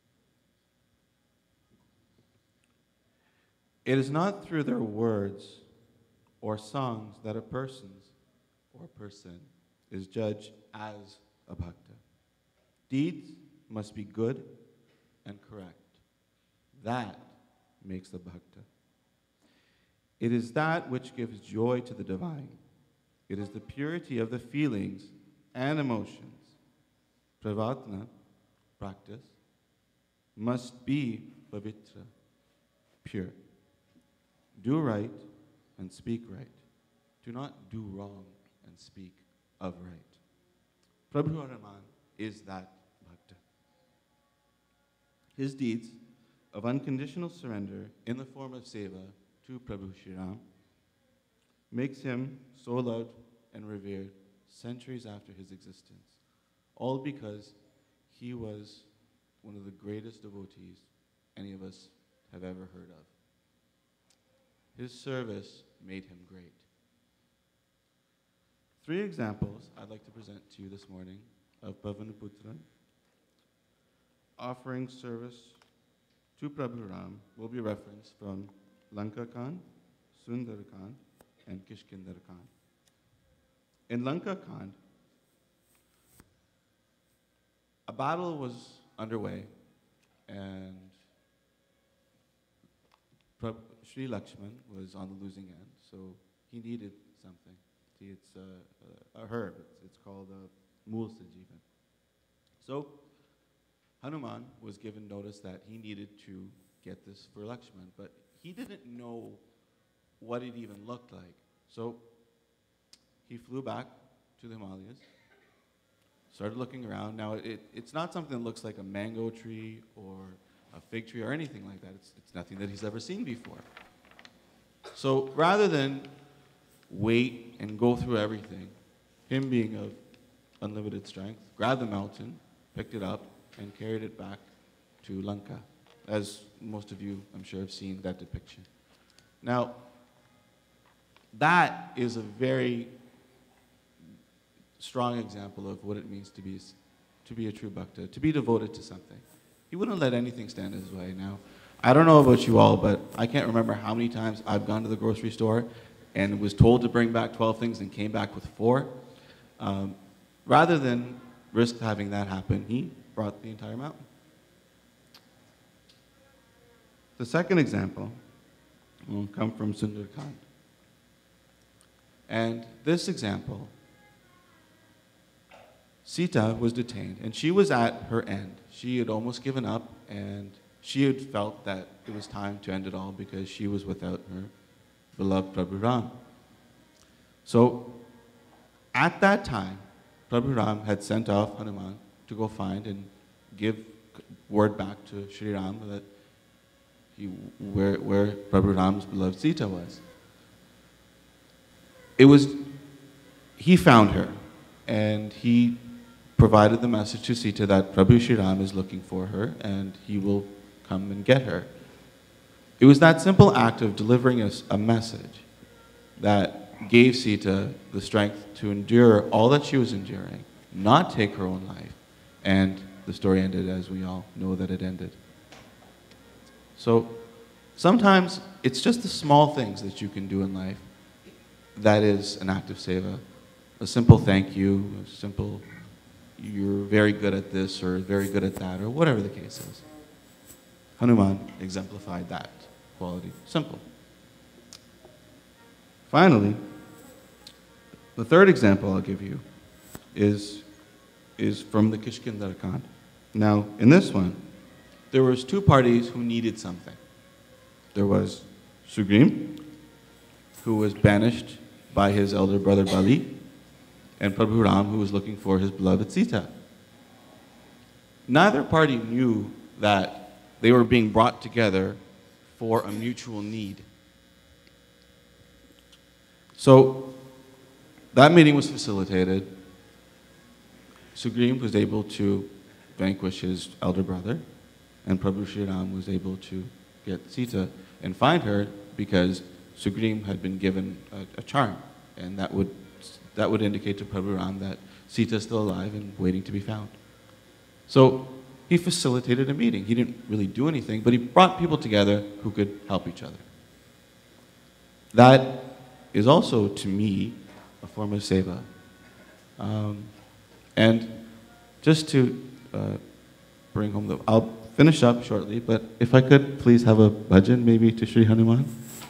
It is not through their words or songs that a person's or person is judged as a bhakta. Deeds must be good and correct. That makes the bhakta. It is that which gives joy to the divine. It is the purity of the feelings and emotions. Pravatna, practice, must be pavitra, pure. Do right and speak right. Do not do wrong and speak of right. Prabhu Hanuman is that bhakta. His deeds of unconditional surrender in the form of seva to Prabhu Shri Ram makes him so loved and revered centuries after his existence, all because he was one of the greatest devotees any of us have ever heard of. His service made him great. Three examples I'd like to present to you this morning of Pavanaputran offering service to Prabhu Ram will be referenced from Lanka Kand, Sundar Kand, and Kishkindhar Kand. In Lanka Kand, a battle was underway, and Prab- Sri Lakshman was on the losing end, so he needed something. See, it's a, a, a herb. It's, it's called a Mool Sanjeevan. So Hanuman was given notice that he needed to get this for Lakshman, but he didn't know what it even looked like. So he flew back to the Himalayas, started looking around. Now, it, it's not something that looks like a mango tree or a fig tree or anything like that. It's, it's nothing that he's ever seen before. So rather than wait and go through everything, him being of unlimited strength, grabbed the mountain, picked it up, and carried it back to Lanka, as most of you, I'm sure, have seen that depiction. Now, that is a very strong example of what it means to be, to be a true bhakta, to be devoted to something. He wouldn't let anything stand in his way. Now, I don't know about you all, but I can't remember how many times I've gone to the grocery store and was told to bring back twelve things and came back with four. Um, rather than risk having that happen, he brought the entire mountain. The second example will come from Sundar Kand. And this example, Sita was detained, and she was at her end. She had almost given up, and she had felt that it was time to end it all because she was without her beloved Prabhu Ram. So, at that time, Prabhu Ram had sent off Hanuman to go find and give word back to Sri Ram that he, where, where Prabhu Ram's beloved Sita was. It was, he found her, and he provided the message to Sita that Prabhu Sri Ram is looking for her, and he will come and get her. It was that simple act of delivering a, a message that gave Sita the strength to endure all that she was enduring, not take her own life, and the story ended as we all know that it ended. So sometimes it's just the small things that you can do in life that is an act of seva. A simple thank you, a simple you're very good at this or very good at that, or whatever the case is. Hanuman exemplified that quality. Simple. Finally, the third example I'll give you is, is from the Kishkindhar Kand. Now, in this one, there was two parties who needed something. There was Sugrim, who was banished by his elder brother Bali, and Prabhu Ram, who was looking for his beloved Sita. Neither party knew that they were being brought together for a mutual need. So that meeting was facilitated. Sugrim was able to vanquish his elder brother, and Prabhu Sri Ram was able to get Sita and find her because Sugrim had been given a, a charm, and that would, that would indicate to Prabhu Ram that Sita is still alive and waiting to be found. So he facilitated a meeting. He didn't really do anything, but he brought people together who could help each other. That is also, to me, a form of seva. Um, and just to uh, bring home the... I'll finish up shortly, but if I could please have a bhajan maybe to Sri Hanuman.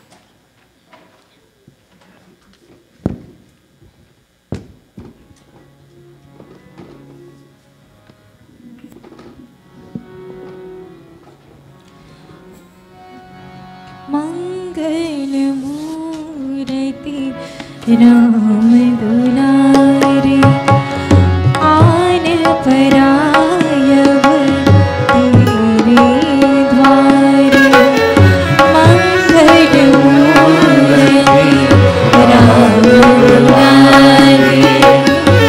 Ram दुलारे आन परायव तेरे द्वारे मंगल मूर्ति राम दुलारे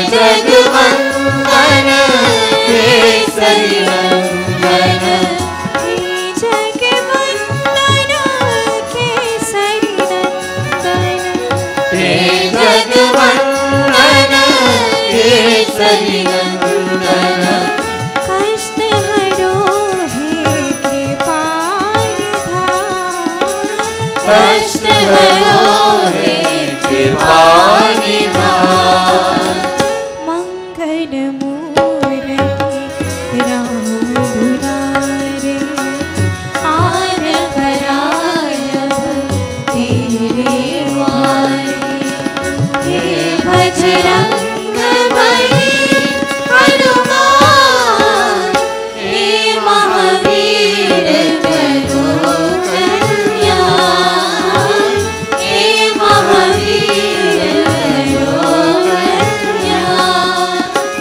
जगवंदन केसरी नंदन हे जगवंदन केसरी नंदन हे जगवंदन केसरी नंदन कष्ट हरो हे कृपानिधान कष्ट हरो हे कृपानिधान मंगल मूर्ति राम दुलारे are कराय तेरे द्वारे हे बजरंग बली हनुमान हे महावीर करो कल्याण हे महावीर करो कल्याण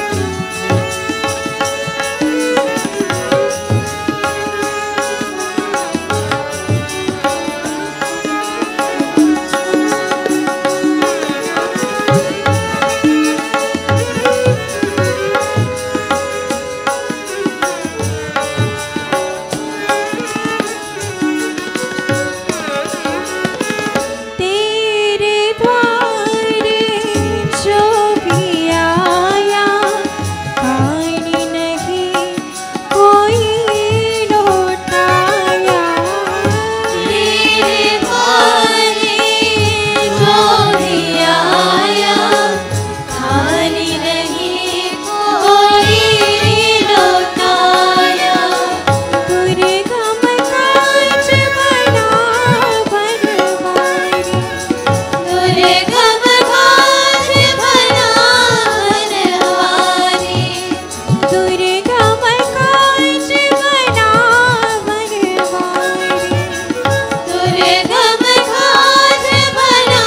तेरे द्वारे जो भी आया खाली नहीं कोई लौटाया तेरे द्वारे जो भी आया खाली नहीं कोई लौटाया दुर्गम काज बना बनवारी दुर्गम काज बना बनवारी दुर्गम काज बना बनवारी दुर्गम काज बना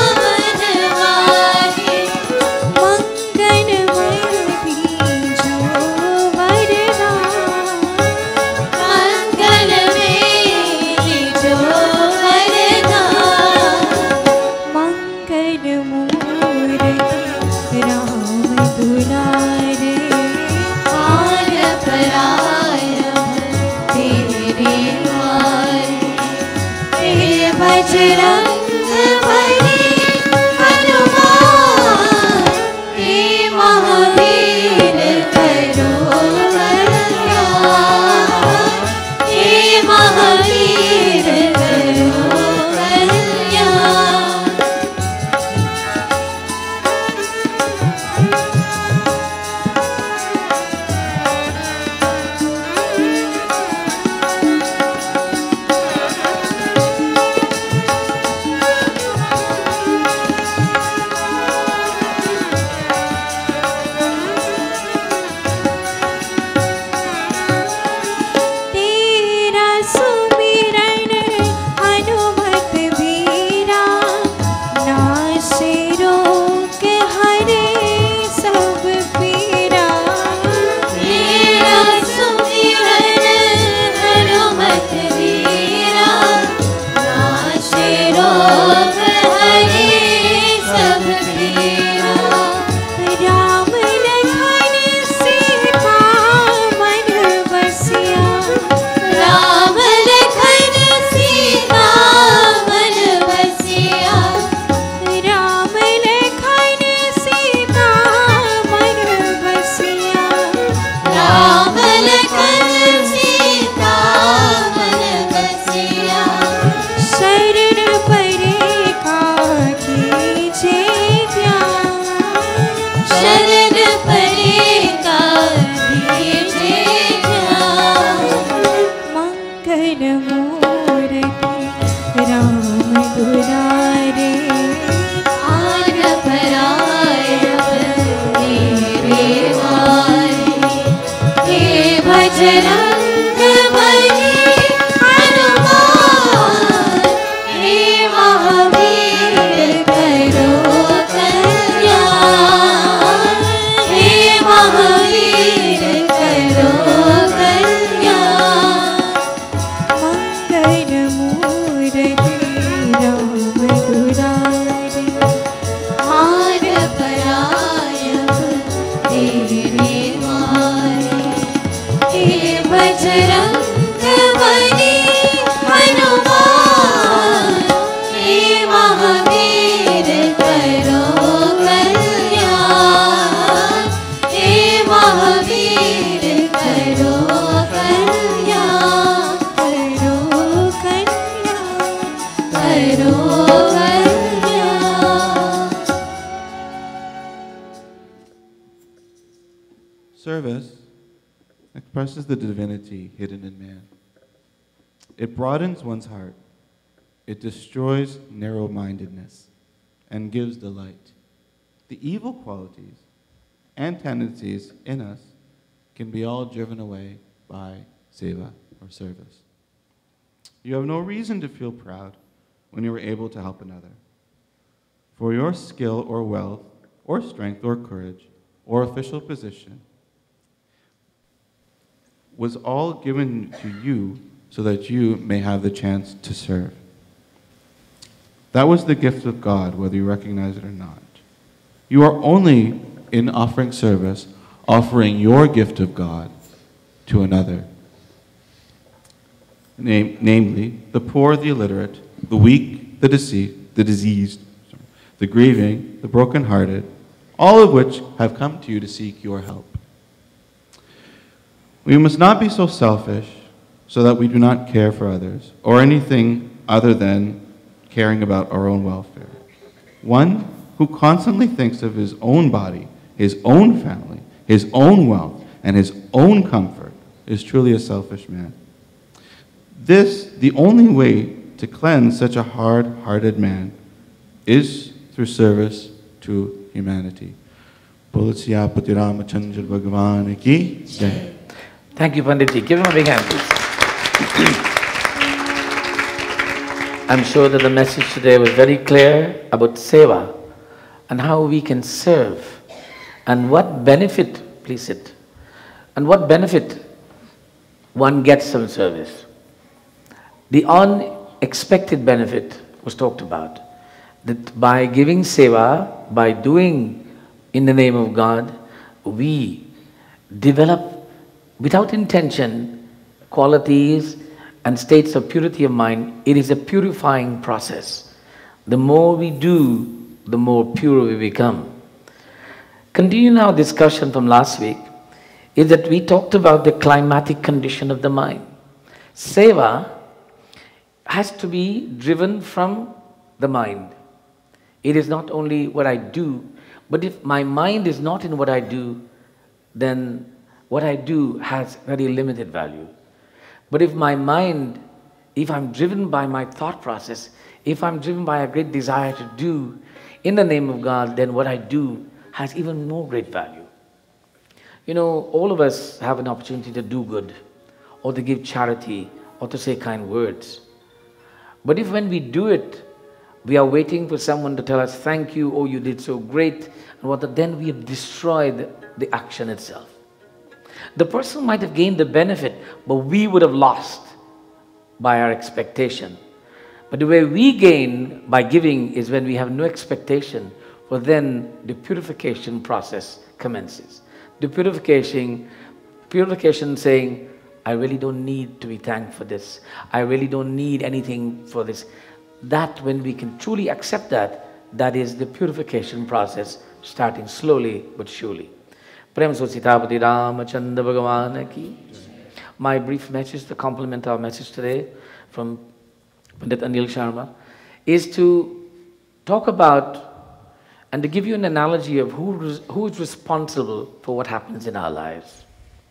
बनवारी मंगल मूर्ति जो वरदान मंगल मेरी जो वरदान मंगल मूर्ति राम दुलारे आर पराय तेरे द्वारे हे बजरंग बली हनुमान हे महावीर करो कल्याण हे महावीर करो कल्याण तेरा सुमिरन हनुमत वीरा नासे रोग हरे सब पीरा तेरा सुमिरन हनुमत वीरा नासे रोग हरे सब पीरा राम लखन सीता मन बसिया राम लखन सीता मन बसिया राम लखन सीता मन बसिया राम लखन सीता मन बसिया शरण परे काकी जे ध्यान शरण परे काकी जे ध्यान मंगल मूर्ति राम दुलारे आर पराय तेरे द्वारे हे बजरंग बली हनुमान हे महावीर करो कल्याण हे महावीर करो कल्याण मंगल मूर्ति राम दुलारे आर पराय बजरंग बली हनुमान हे महावीर करो कल्याण हे महावीर करो कल्याण करो कल्याण करो कल्याण। Service expresses the divinity hidden in man. It broadens one's heart. It destroys narrow-mindedness and gives delight. The evil qualities and tendencies in us can be all driven away by seva or service. You have no reason to feel proud when you are able to help another. For your skill or wealth or strength or courage or official position was all given to you so that you may have the chance to serve. That was the gift of God, whether you recognize it or not. You are only, in offering service, offering your gift of God to another. Nam- namely, the poor, the illiterate, the weak, the deceased, the diseased, the grieving, the brokenhearted, all of which have come to you to seek your help. We must not be so selfish so that we do not care for others or anything other than caring about our own welfare. One who constantly thinks of his own body, his own family, his own wealth, and his own comfort is truly a selfish man. This, the only way to cleanse such a hard-hearted man, is through service to humanity. Bolo Siyapati Ramachandra Bhagavan ki jai. Thank you, Panditji. Give him a big hand, please. I'm sure that the message today was very clear about seva and how we can serve and what benefit, please sit, and what benefit one gets from service. The unexpected benefit was talked about, that by giving seva, by doing in the name of God, we develop without intention qualities and states of purity of mind. It is a purifying process. The more we do, the more pure we become. Continuing our discussion from last week is that we talked about the climatic condition of the mind. Seva has to be driven from the mind. It is not only what I do, but if my mind is not in what I do, then what I do has very limited value. But if my mind, if I'm driven by my thought process, if I'm driven by a great desire to do in the name of God, then what I do has even more great value. You know, all of us have an opportunity to do good, or to give charity, or to say kind words. But if when we do it, we are waiting for someone to tell us, thank you, oh, you did so great, and what, then we have destroyed the action itself. The person might have gained the benefit, but we would have lost by our expectation. But the way we gain by giving is when we have no expectation, for then the purification process commences. The purification, purification saying, I really don't need to be thanked for this. I really don't need anything for this. That, when we can truly accept that, that is the purification process, starting slowly but surely. Prem So Sitapati Ramachandra Bhagavan ki. My brief message to complement our message today from Pandit Anil Sharma is to talk about and to give you an analogy of who, who is responsible for what happens in our lives.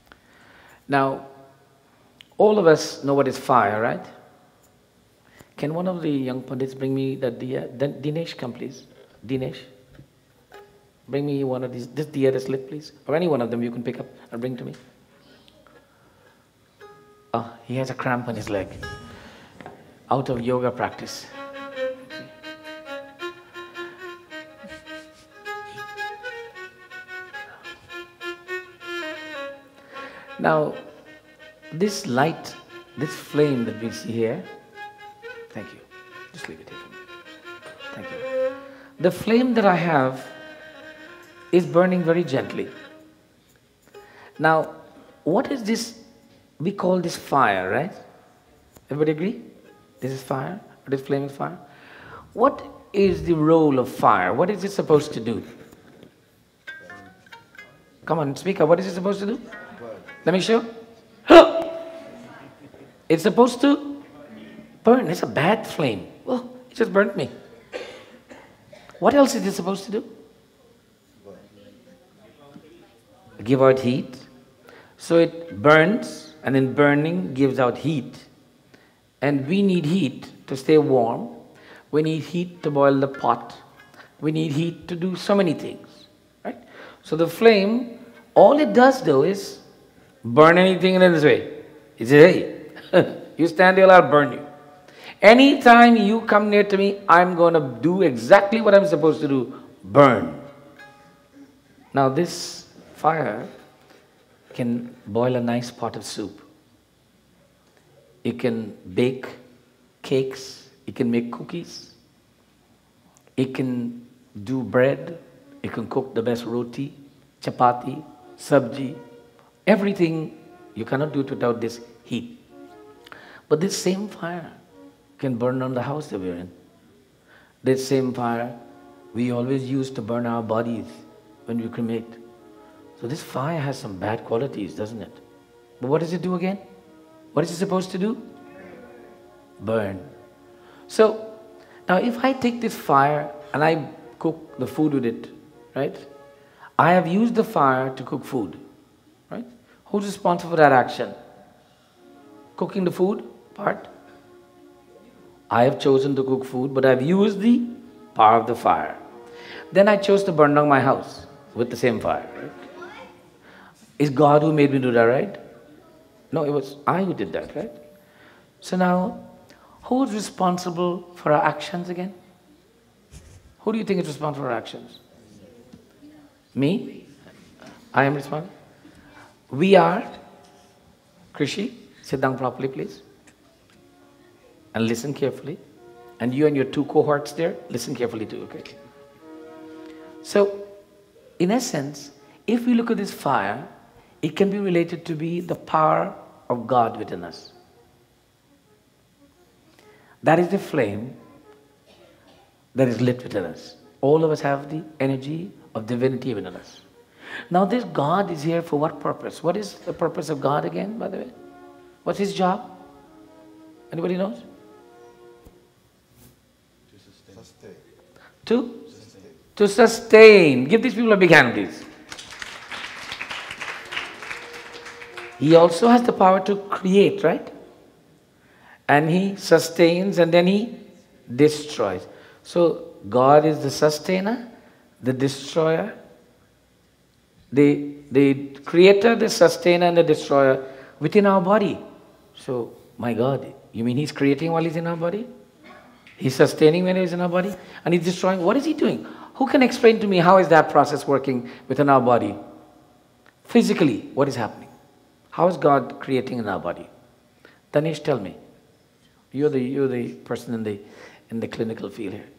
Now, all of us know what is fire, right? Can one of the young Pandits bring me that diya? Dinesh, come please. Dinesh. Bring me one of these, this diya that's lit, please. Or any one of them you can pick up and bring to me. Oh, he has a cramp on his leg. Out of yoga practice. Now, this light, this flame that we see here, thank you. Just leave it here for me. Thank you. The flame that I have is burning very gently. Now, what is this we call this fire, right? Everybody agree? This is fire? What is flaming fire? What is the role of fire? What is it supposed to do? Come on, speak up. What is it supposed to do? Let me show. It's supposed to burn. It's a bad flame. Oh, it just burnt me. What else is it supposed to do? Give out heat. So it burns, and in burning gives out heat. And we need heat to stay warm. We need heat to boil the pot. We need heat to do so many things, right? So the flame, all it does though is burn anything in its way. It says, hey, you stand here, I'll burn you. Anytime you come near to me, I'm going to do exactly what I'm supposed to do, burn. Now this fire can boil a nice pot of soup. It can bake cakes. It can make cookies. It can do bread. It can cook the best roti, chapati, sabji, everything. You cannot do it without this heat. But this same fire can burn down the house that we're in. This same fire we always use to burn our bodies when we cremate. So this fire has some bad qualities, doesn't it? But what does it do again? What is it supposed to do? Burn. So, now if I take this fire and I cook the food with it, right? I have used the fire to cook food, right? Who's responsible for that action? Cooking the food part? I have chosen to cook food, but I've used the power of the fire. Then I chose to burn down my house with the same fire, right? It's God who made me do that, right? No, it was I who did that, right? So now, who's responsible for our actions again? Who do you think is responsible for our actions? Me? I am responsible. We are. Krishi, sit down properly, please. And listen carefully. And you and your two cohorts there, listen carefully too, okay? So, in essence, if we look at this fire, it can be related to be the power of God within us. That is the flame that is lit within us. All of us have the energy of divinity within us. Now this God is here for what purpose? What is the purpose of God again, by the way? What's his job? Anybody knows? To sustain. To? Sustain. To sustain. Give these people a big hand, please. He also has the power to create, right? And he sustains and then he destroys. So God is the sustainer, the destroyer, the, the creator, the sustainer and the destroyer within our body. So, my God, you mean he's creating while he's in our body? He's sustaining when he's in our body? And he's destroying. What is he doing? Who can explain to me how is that process working within our body? Physically, what is happening? How is God creating in our body? Danish, tell me. You're the, you're the person in the, in the clinical field here.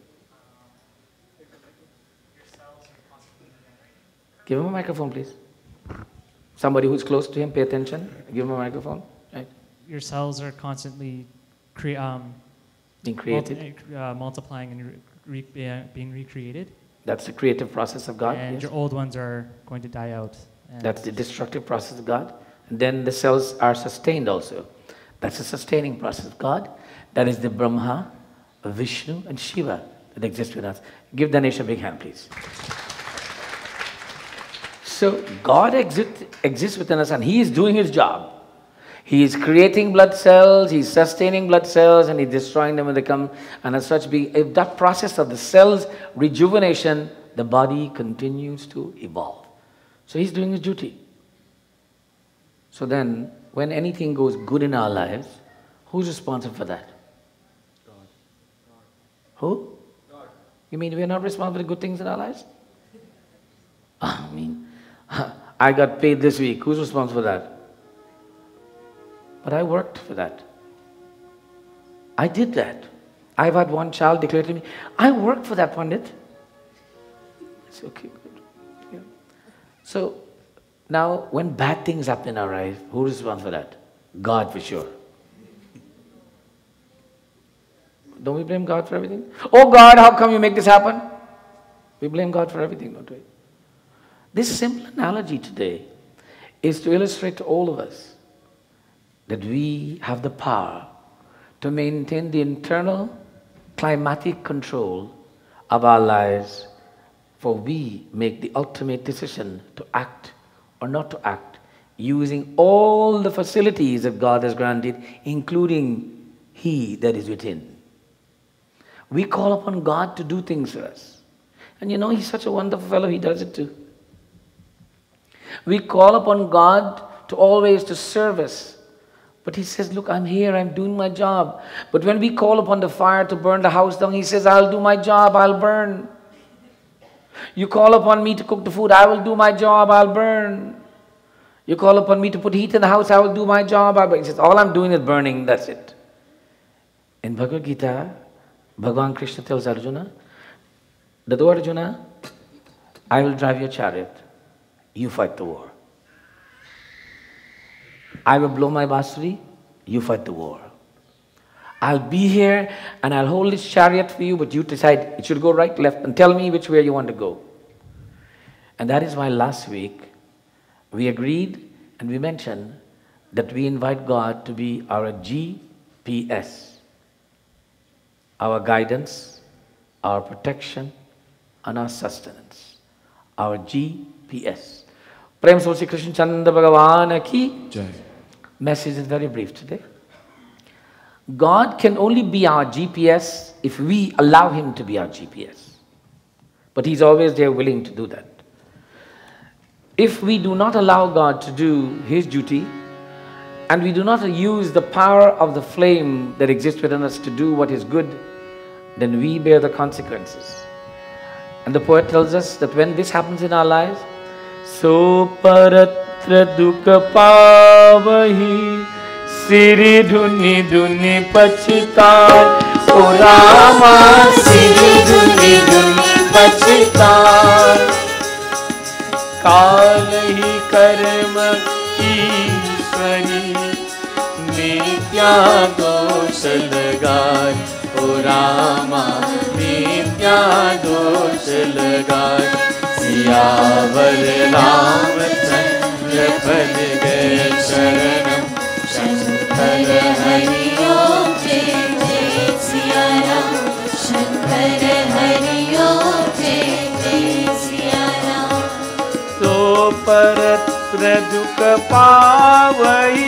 Give him a microphone, please. Somebody who's close to him, pay attention. Give him a microphone. Right? Your cells are constantly cre um, Being created. multi uh, multiplying and re re uh, being recreated. That's the creative process of God. And Yes. your old ones are going to die out. And That's the destructive process of God. And then the cells are sustained also. That's the sustaining process of God. That is the Brahma, Vishnu, and Shiva that exist with us. Give Danesh a big hand, please. So God exist, exists within us and he is doing his job. He is creating blood cells, he's sustaining blood cells, and he's destroying them when they come. And as such, be, if that process of the cells rejuvenation, the body continues to evolve. So he's doing his duty. So then, when anything goes good in our lives, who's responsible for that? God. Who? God. You mean we're not responsible for good things in our lives? I mean, I got paid this week. Who's responsible for that? But I worked for that. I did that. I've had one child declare to me, I worked for that, Pandit. It's okay, good. Yeah. So, now when bad things happen in our life, who is responsible for that? God for sure. Don't we blame God for everything? Oh God, how come you make this happen? We blame God for everything, don't we? This simple analogy today is to illustrate to all of us that we have the power to maintain the internal climatic control of our lives, for we make the ultimate decision to act or not to act using all the facilities that God has granted, including He that is within. We call upon God to do things for us. And you know, He's such a wonderful fellow, He does it too. We call upon God to always to serve us. But He says, look, I'm here, I'm doing my job. But when we call upon the fire to burn the house down, He says, I'll do my job, I'll burn. You call upon me to cook the food, I will do my job, I'll burn. You call upon me to put heat in the house, I will do my job, I'll burn. He says, all I'm doing is burning, that's it. In Bhagavad Gita, Bhagavan Krishna tells Arjuna, that, oh Arjuna, I will drive your chariot, you fight the war. I will blow my basuri, you fight the war. I'll be here and I'll hold this chariot for you, but you decide it should go right, left, and tell me which way you want to go. And that is why last week we agreed and we mentioned that we invite God to be our G P S, our guidance, our protection, and our sustenance. Our G P S. Prem So Sri Krishna Chandra Bhagavan ki Jai. Message is very brief today. God can only be our G P S if we allow Him to be our G P S. But He's always there willing to do that. If we do not allow God to do His duty, and we do not use the power of the flame that exists within us to do what is good, then we bear the consequences. And the poet tells us that when this happens in our lives, so paratra dukha pavahi siri dhuni dhuni pachita o Rama siri dhuni dhuni pachita काल ही कर्म ईश्वरी नित्या दोष लगाए ओ रामा नित्या दोष लगाए सियावर रामचंद्र पद गए शरणम शंकर हरि ओम जय जय सिया राम शंकर हरि ओम जय जय सिया राम तो परत्र दुख पावई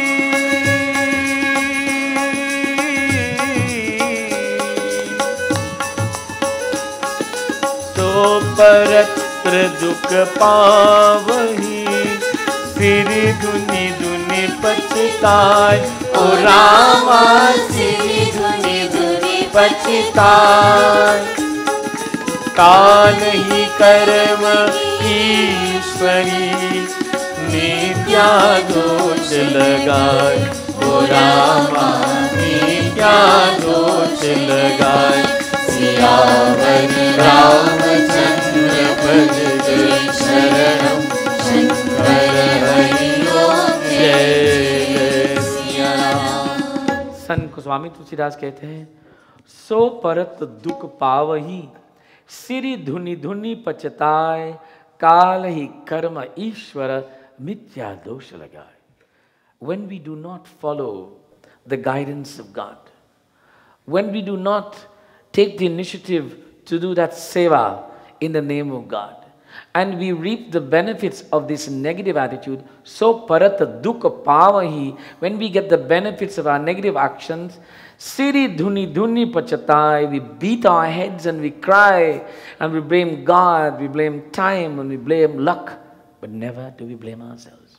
तो परत्र दुख पावही सिरि धुनि धुनि पछताए ओ रामा सिरि धुनि धुनि पछताए काल ही कर्म ईश्वरी नित्या दोष लगाए ओ रामा नित्या दोष लगाए सियावर रामचंद्र पद जय शरणम शंकर हरि ओम जय जय सिया राम। संत गोस्वामी तुलसीदास कहते हैं, सो परत दुख पावही सिरि धुनि धुनि पचताय काल ही कर्म ईश्वर मिथ्या दोष लगाए. When we do not follow the guidance of God, when we do not take the initiative to do that seva in the name of God, and we reap the benefits of this negative attitude, so parata dukkha pavahi, when we get the benefits of our negative actions, siri dhuni dhuni pachatai, we beat our heads and we cry and we blame God, we blame time and we blame luck, but never do we blame ourselves.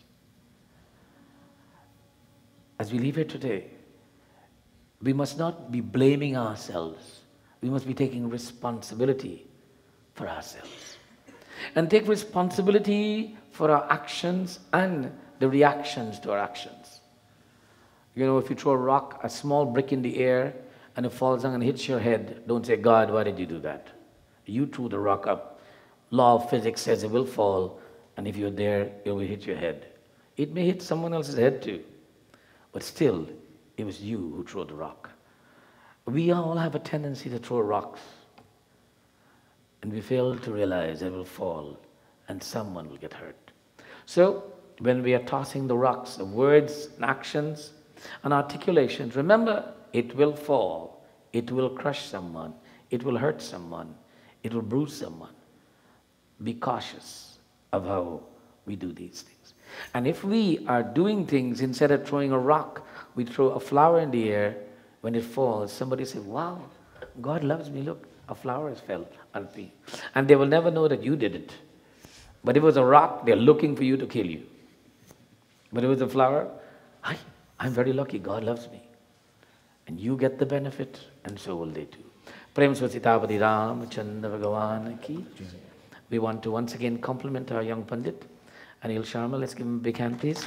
As we leave here today, we must not be blaming ourselves. We must be taking responsibility for ourselves. And take responsibility for our actions and the reactions to our actions. You know, if you throw a rock, a small brick in the air, and it falls down and hits your head, don't say, God, why did you do that? You threw the rock up. Law of physics says it will fall, and if you're there, it will hit your head. It may hit someone else's head too. but still, it was you who threw the rock. We all have a tendency to throw rocks, and we fail to realize it will fall, and someone will get hurt. So, when we are tossing the rocks of words and actions and articulations, remember, it will fall, it will crush someone, it will hurt someone, it will bruise someone. Be cautious of how we do these things. And if we are doing things, instead of throwing a rock, we throw a flower in the air. When it falls, somebody says, wow, God loves me, look, a flower has fell on me. And they will never know that you did it. But if it was a rock, they're looking for you to kill you. But if it was a flower, hi, I'm very lucky, God loves me. And you get the benefit, and so will they too. Prem Swasitapati Ramachandra Bhagavan ki. We want to once again compliment our young Pandit, Anil Sharma. Let's give him a big hand, please.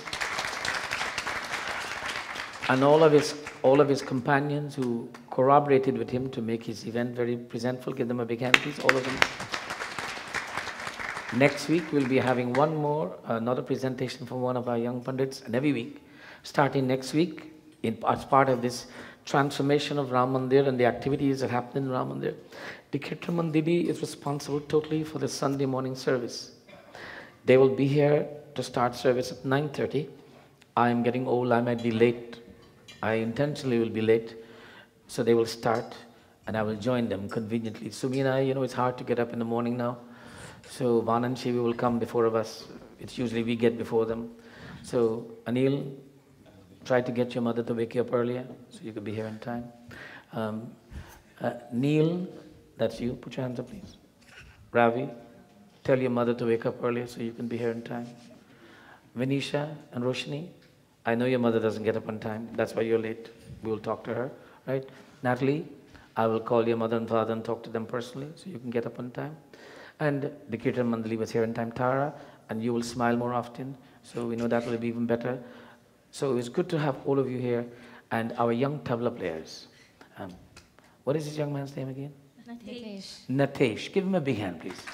And all of his all of his companions who corroborated with him to make his event very presentful. Give them a big hand, please, all of them. Next week, we'll be having one more, another presentation from one of our young Pandits, and every week, starting next week, in, as part of this transformation of Ram Mandir and the activities that happen in Ram Mandir, the Kirtan Didi is responsible totally for the Sunday morning service. They will be here to start service at nine thirty. I am getting old, I might be late. I intentionally will be late. So they will start, and I will join them conveniently. Sumi and I, you know, it's hard to get up in the morning now. So Van and Shivi will come before of us. It's usually we get before them. So Anil, try to get your mother to wake you up earlier so you could be here in time. Um, uh, Neil, that's you. Put your hands up, please. Ravi, tell your mother to wake up earlier so you can be here in time. Venisha and Roshni, I know your mother doesn't get up on time. That's why you're late. We will talk to her, right? Natalie, I will call your mother and father and talk to them personally so you can get up on time. And the Kirtan Mandali was here in time. Tara, and you will smile more often. So we know that will be even better. So it was good to have all of you here, and our young tabla players. Um, what is this young man's name again? Natesh. Natesh. Give him a big hand, please.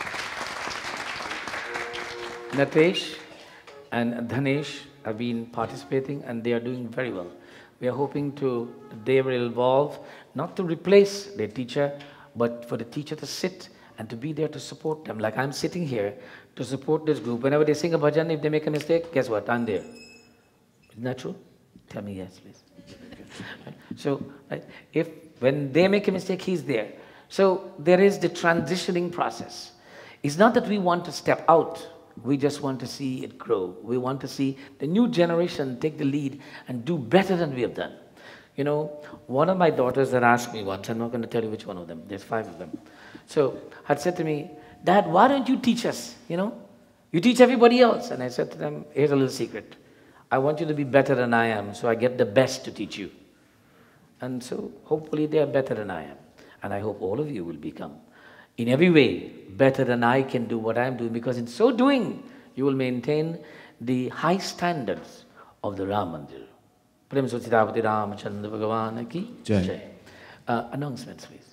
Natesh and Dhanesh have been participating, and they are doing very well. We are hoping to, they will evolve, not to replace their teacher, but for the teacher to sit and to be there to support them. Like I'm sitting here to support this group. Whenever they sing a bhajan, if they make a mistake, guess what? I'm there. Isn't that true? Tell me yes, please. Right? So, right, if when they make a mistake, he's there. So there is the transitioning process. It's not that we want to step out. We just want to see it grow. We want to see the new generation take the lead and do better than we have done. You know, one of my daughters had asked me once, I'm not going to tell you which one of them, there's five of them. So, had said to me, Dad, why don't you teach us, you know? You teach everybody else. And I said to them, here's a little secret. I want you to be better than I am, so I get the best to teach you. And so, hopefully they are better than I am. And I hope all of you will become, in every way, better than I can do what I am doing, because in so doing, you will maintain the high standards of the Ram Mandir. Prem Swasitapati Ramachandra Bhagavan ki Jai. Jai. Uh, announcements, please.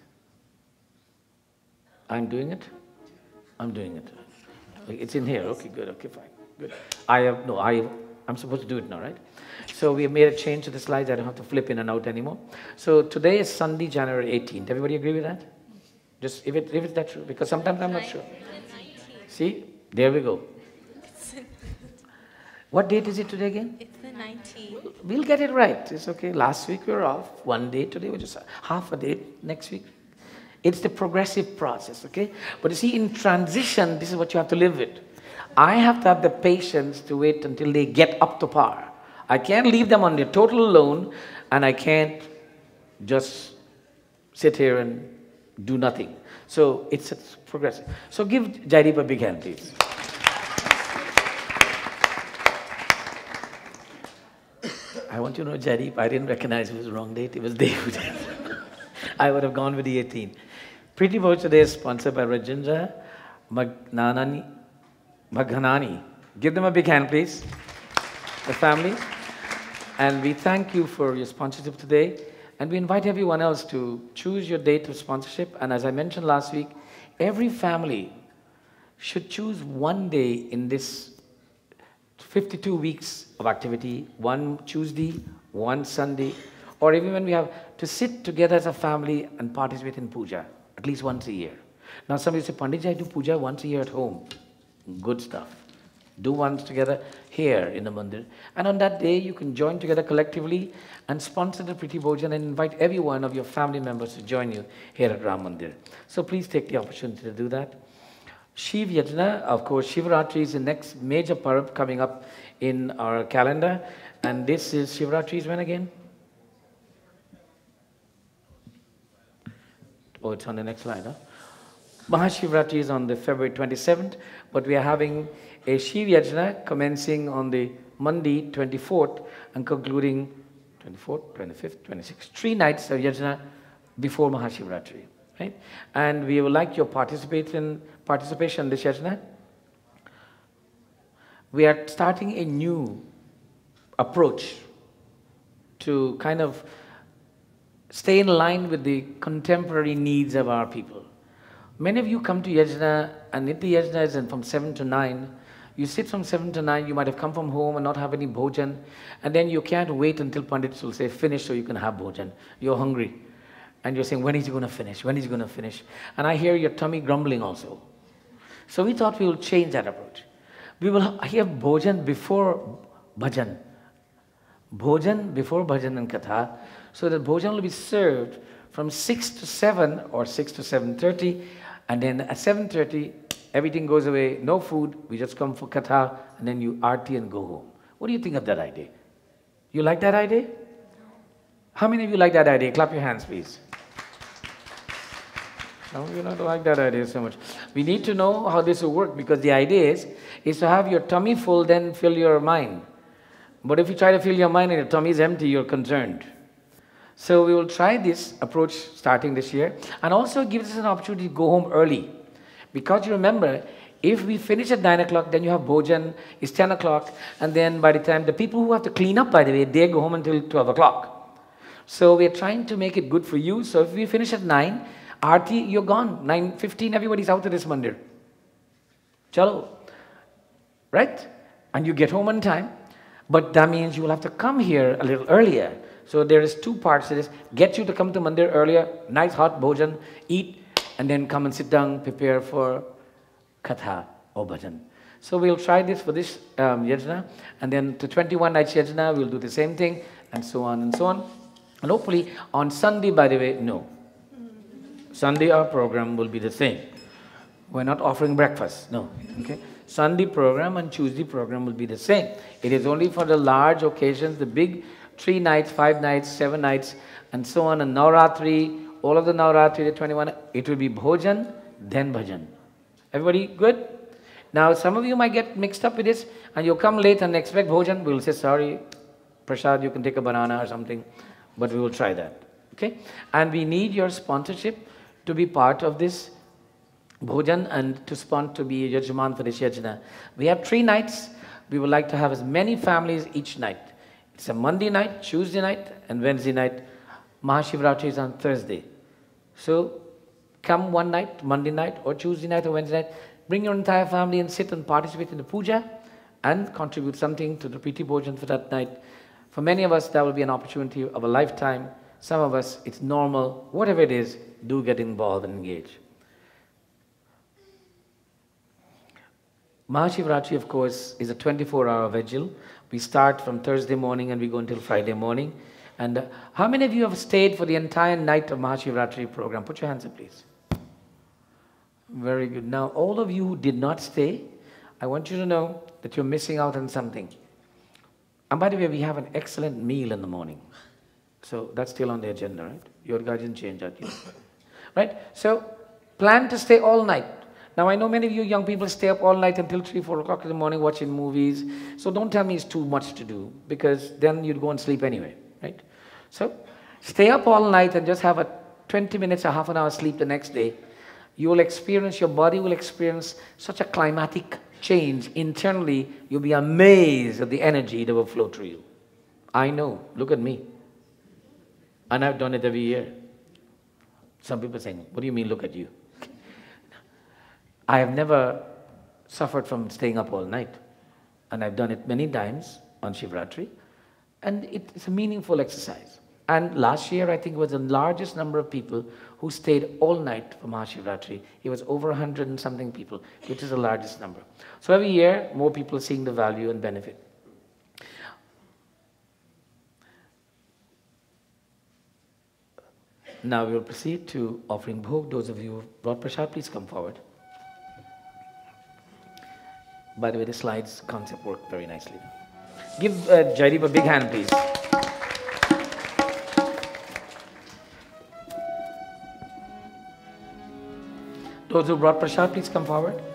I'm doing it? I'm doing it. It's in here. Okay, good. Okay, fine. Good. I have, no, I, I'm supposed to do it now, right? So we have made a change to the slides. I don't have to flip in and out anymore. So today is Sunday, January eighteenth. Everybody agree with that? Just if, it, if it's that true, because sometimes I'm not sure. See, there we go. What date is it today again? It's the nineteenth. We'll get it right. It's okay. Last week we were off. One day today, we're just half a day next week. It's the progressive process, okay? But you see, in transition, this is what you have to live with. I have to have the patience to wait until they get up to par. I can't leave them on their total loan, and I can't just sit here and do nothing. So it's, it's progressive. So give Jaideep a big hand, please. I want you to know, Jaideep, I didn't recognize it was the wrong date. It was David. I would have gone with the eighteenth. Pretty Bhoj today is sponsored by Rajendra Maghanani. Maghanani. Give them a big hand, please. The family. And we thank you for your sponsorship today. And we invite everyone else to choose your date of sponsorship. And as I mentioned last week, every family should choose one day in this fifty-two weeks of activity, one Tuesday, one Sunday, or even when we have to sit together as a family and participate in puja, at least once a year. Now somebody say, Panditji, I do puja once a year at home. Good stuff. Do once together here in the mandir. And on that day, you can join together collectively and sponsor the Priti Bhojan and invite every one of your family members to join you here at Ram Mandir. So please take the opportunity to do that. Shiv Yajna, of course, Shivratri is the next major parab coming up in our calendar. And this is Shivratri is when again? Oh, it's on the next slide, huh? Mahashivratri is on the February twenty-seventh, but we are having a Shiv Yajna commencing on the Monday twenty-fourth and concluding twenty-fourth, twenty-fifth, twenty-sixth. Three nights of Yajna before Mahashivratri, right? And we would like your participation, participation in this Yajna. We are starting a new approach to kind of stay in line with the contemporary needs of our people. Many of you come to Yajna, and if the Yajna is from seven to nine, you sit from seven to nine, you might have come from home and not have any bhojan, and then you can't wait until Pandits will say, finish so you can have bhojan. You're hungry. And you're saying, when is he going to finish? When is he going to finish? And I hear your tummy grumbling also. So we thought we will change that approach. We will have bhojan before bhajan. Bhojan before bhajan and katha, so that bhojan will be served from six to seven or six to seven thirty, and then at seven thirty, everything goes away, no food, we just come for katha, and then you arti and go home. What do you think of that idea? You like that idea? How many of you like that idea? Clap your hands, please. Some of you don't like that idea so much. We need to know how this will work, because the idea is, is to have your tummy full, then fill your mind. But if you try to fill your mind and your tummy is empty, you're concerned. So we will try this approach starting this year, and also it gives us an opportunity to go home early. Because you remember, if we finish at nine o'clock, then you have bhojan, it's ten o'clock, and then by the time, the people who have to clean up, by the way, they go home until twelve o'clock. So we're trying to make it good for you. So if we finish at nine, Aarti, you're gone. nine fifteen, everybody's out of this mandir. Chalo. Right? And you get home on time. But that means you will have to come here a little earlier. So there is two parts to this. Get you to come to mandir earlier, nice hot bhojan, eat, and then come and sit down, prepare for katha or bhajan. So we'll try this for this um, yajna, and then to twenty-one nights yajna, we'll do the same thing, and so on and so on. And hopefully on Sunday, by the way, no. Sunday our program will be the same. We're not offering breakfast, no. Okay. Sunday program and Tuesday program will be the same. It is only for the large occasions, the big three nights, five nights, seven nights, and so on. And Navratri, all of the Navratri, the twenty-one, it will be bhojan, then bhajan. Everybody good? Now, some of you might get mixed up with this, and you'll come late and expect bhojan. We'll say, sorry, Prasad, you can take a banana or something, but we will try that. Okay? And we need your sponsorship to be part of this bhojan and to sponsor, to be a Yajman for this yajna. We have three nights. We would like to have as many families each night. It's a Monday night, Tuesday night, and Wednesday night. Mahashivratri is on Thursday. So come one night, Monday night, or Tuesday night, or Wednesday night. Bring your entire family and sit and participate in the puja and contribute something to the Priti Bhojan for that night. For many of us, that will be an opportunity of a lifetime. Some of us, it's normal. Whatever it is, do get involved and engage. Mahashivratri, of course, is a twenty-four hour vigil. We start from Thursday morning and we go until Friday morning. And uh, how many of you have stayed for the entire night of Mahashivratri program? Put your hands up, please. Very good. Now, all of you who did not stay, I want you to know that you're missing out on something. And by the way, we have an excellent meal in the morning. So that's still on the agenda, right? Your guys didn't change that yet. Right? So plan to stay all night. Now, I know many of you young people stay up all night until three, four o'clock in the morning watching movies. So don't tell me it's too much to do, because then you'd go and sleep anyway, right? So stay up all night and just have a twenty minutes or half an hour sleep the next day. You will experience, your body will experience such a climatic change internally. You'll be amazed at the energy that will flow through you. I know. Look at me. And I've done it every year. Some people are saying, what do you mean, look at you? I have never suffered from staying up all night. And I've done it many times on Shivratri. And it's a meaningful exercise. And last year, I think, was the largest number of people who stayed all night for Mahashivratri. It was over one hundred and something people, which is the largest number. So every year, more people are seeing the value and benefit. Now we will proceed to offering bhog. Those of you who brought prasad, please come forward. By the way, the slides concept worked very nicely. Give uh, Jaideep a big hand, please. Those who brought prasad, please come forward.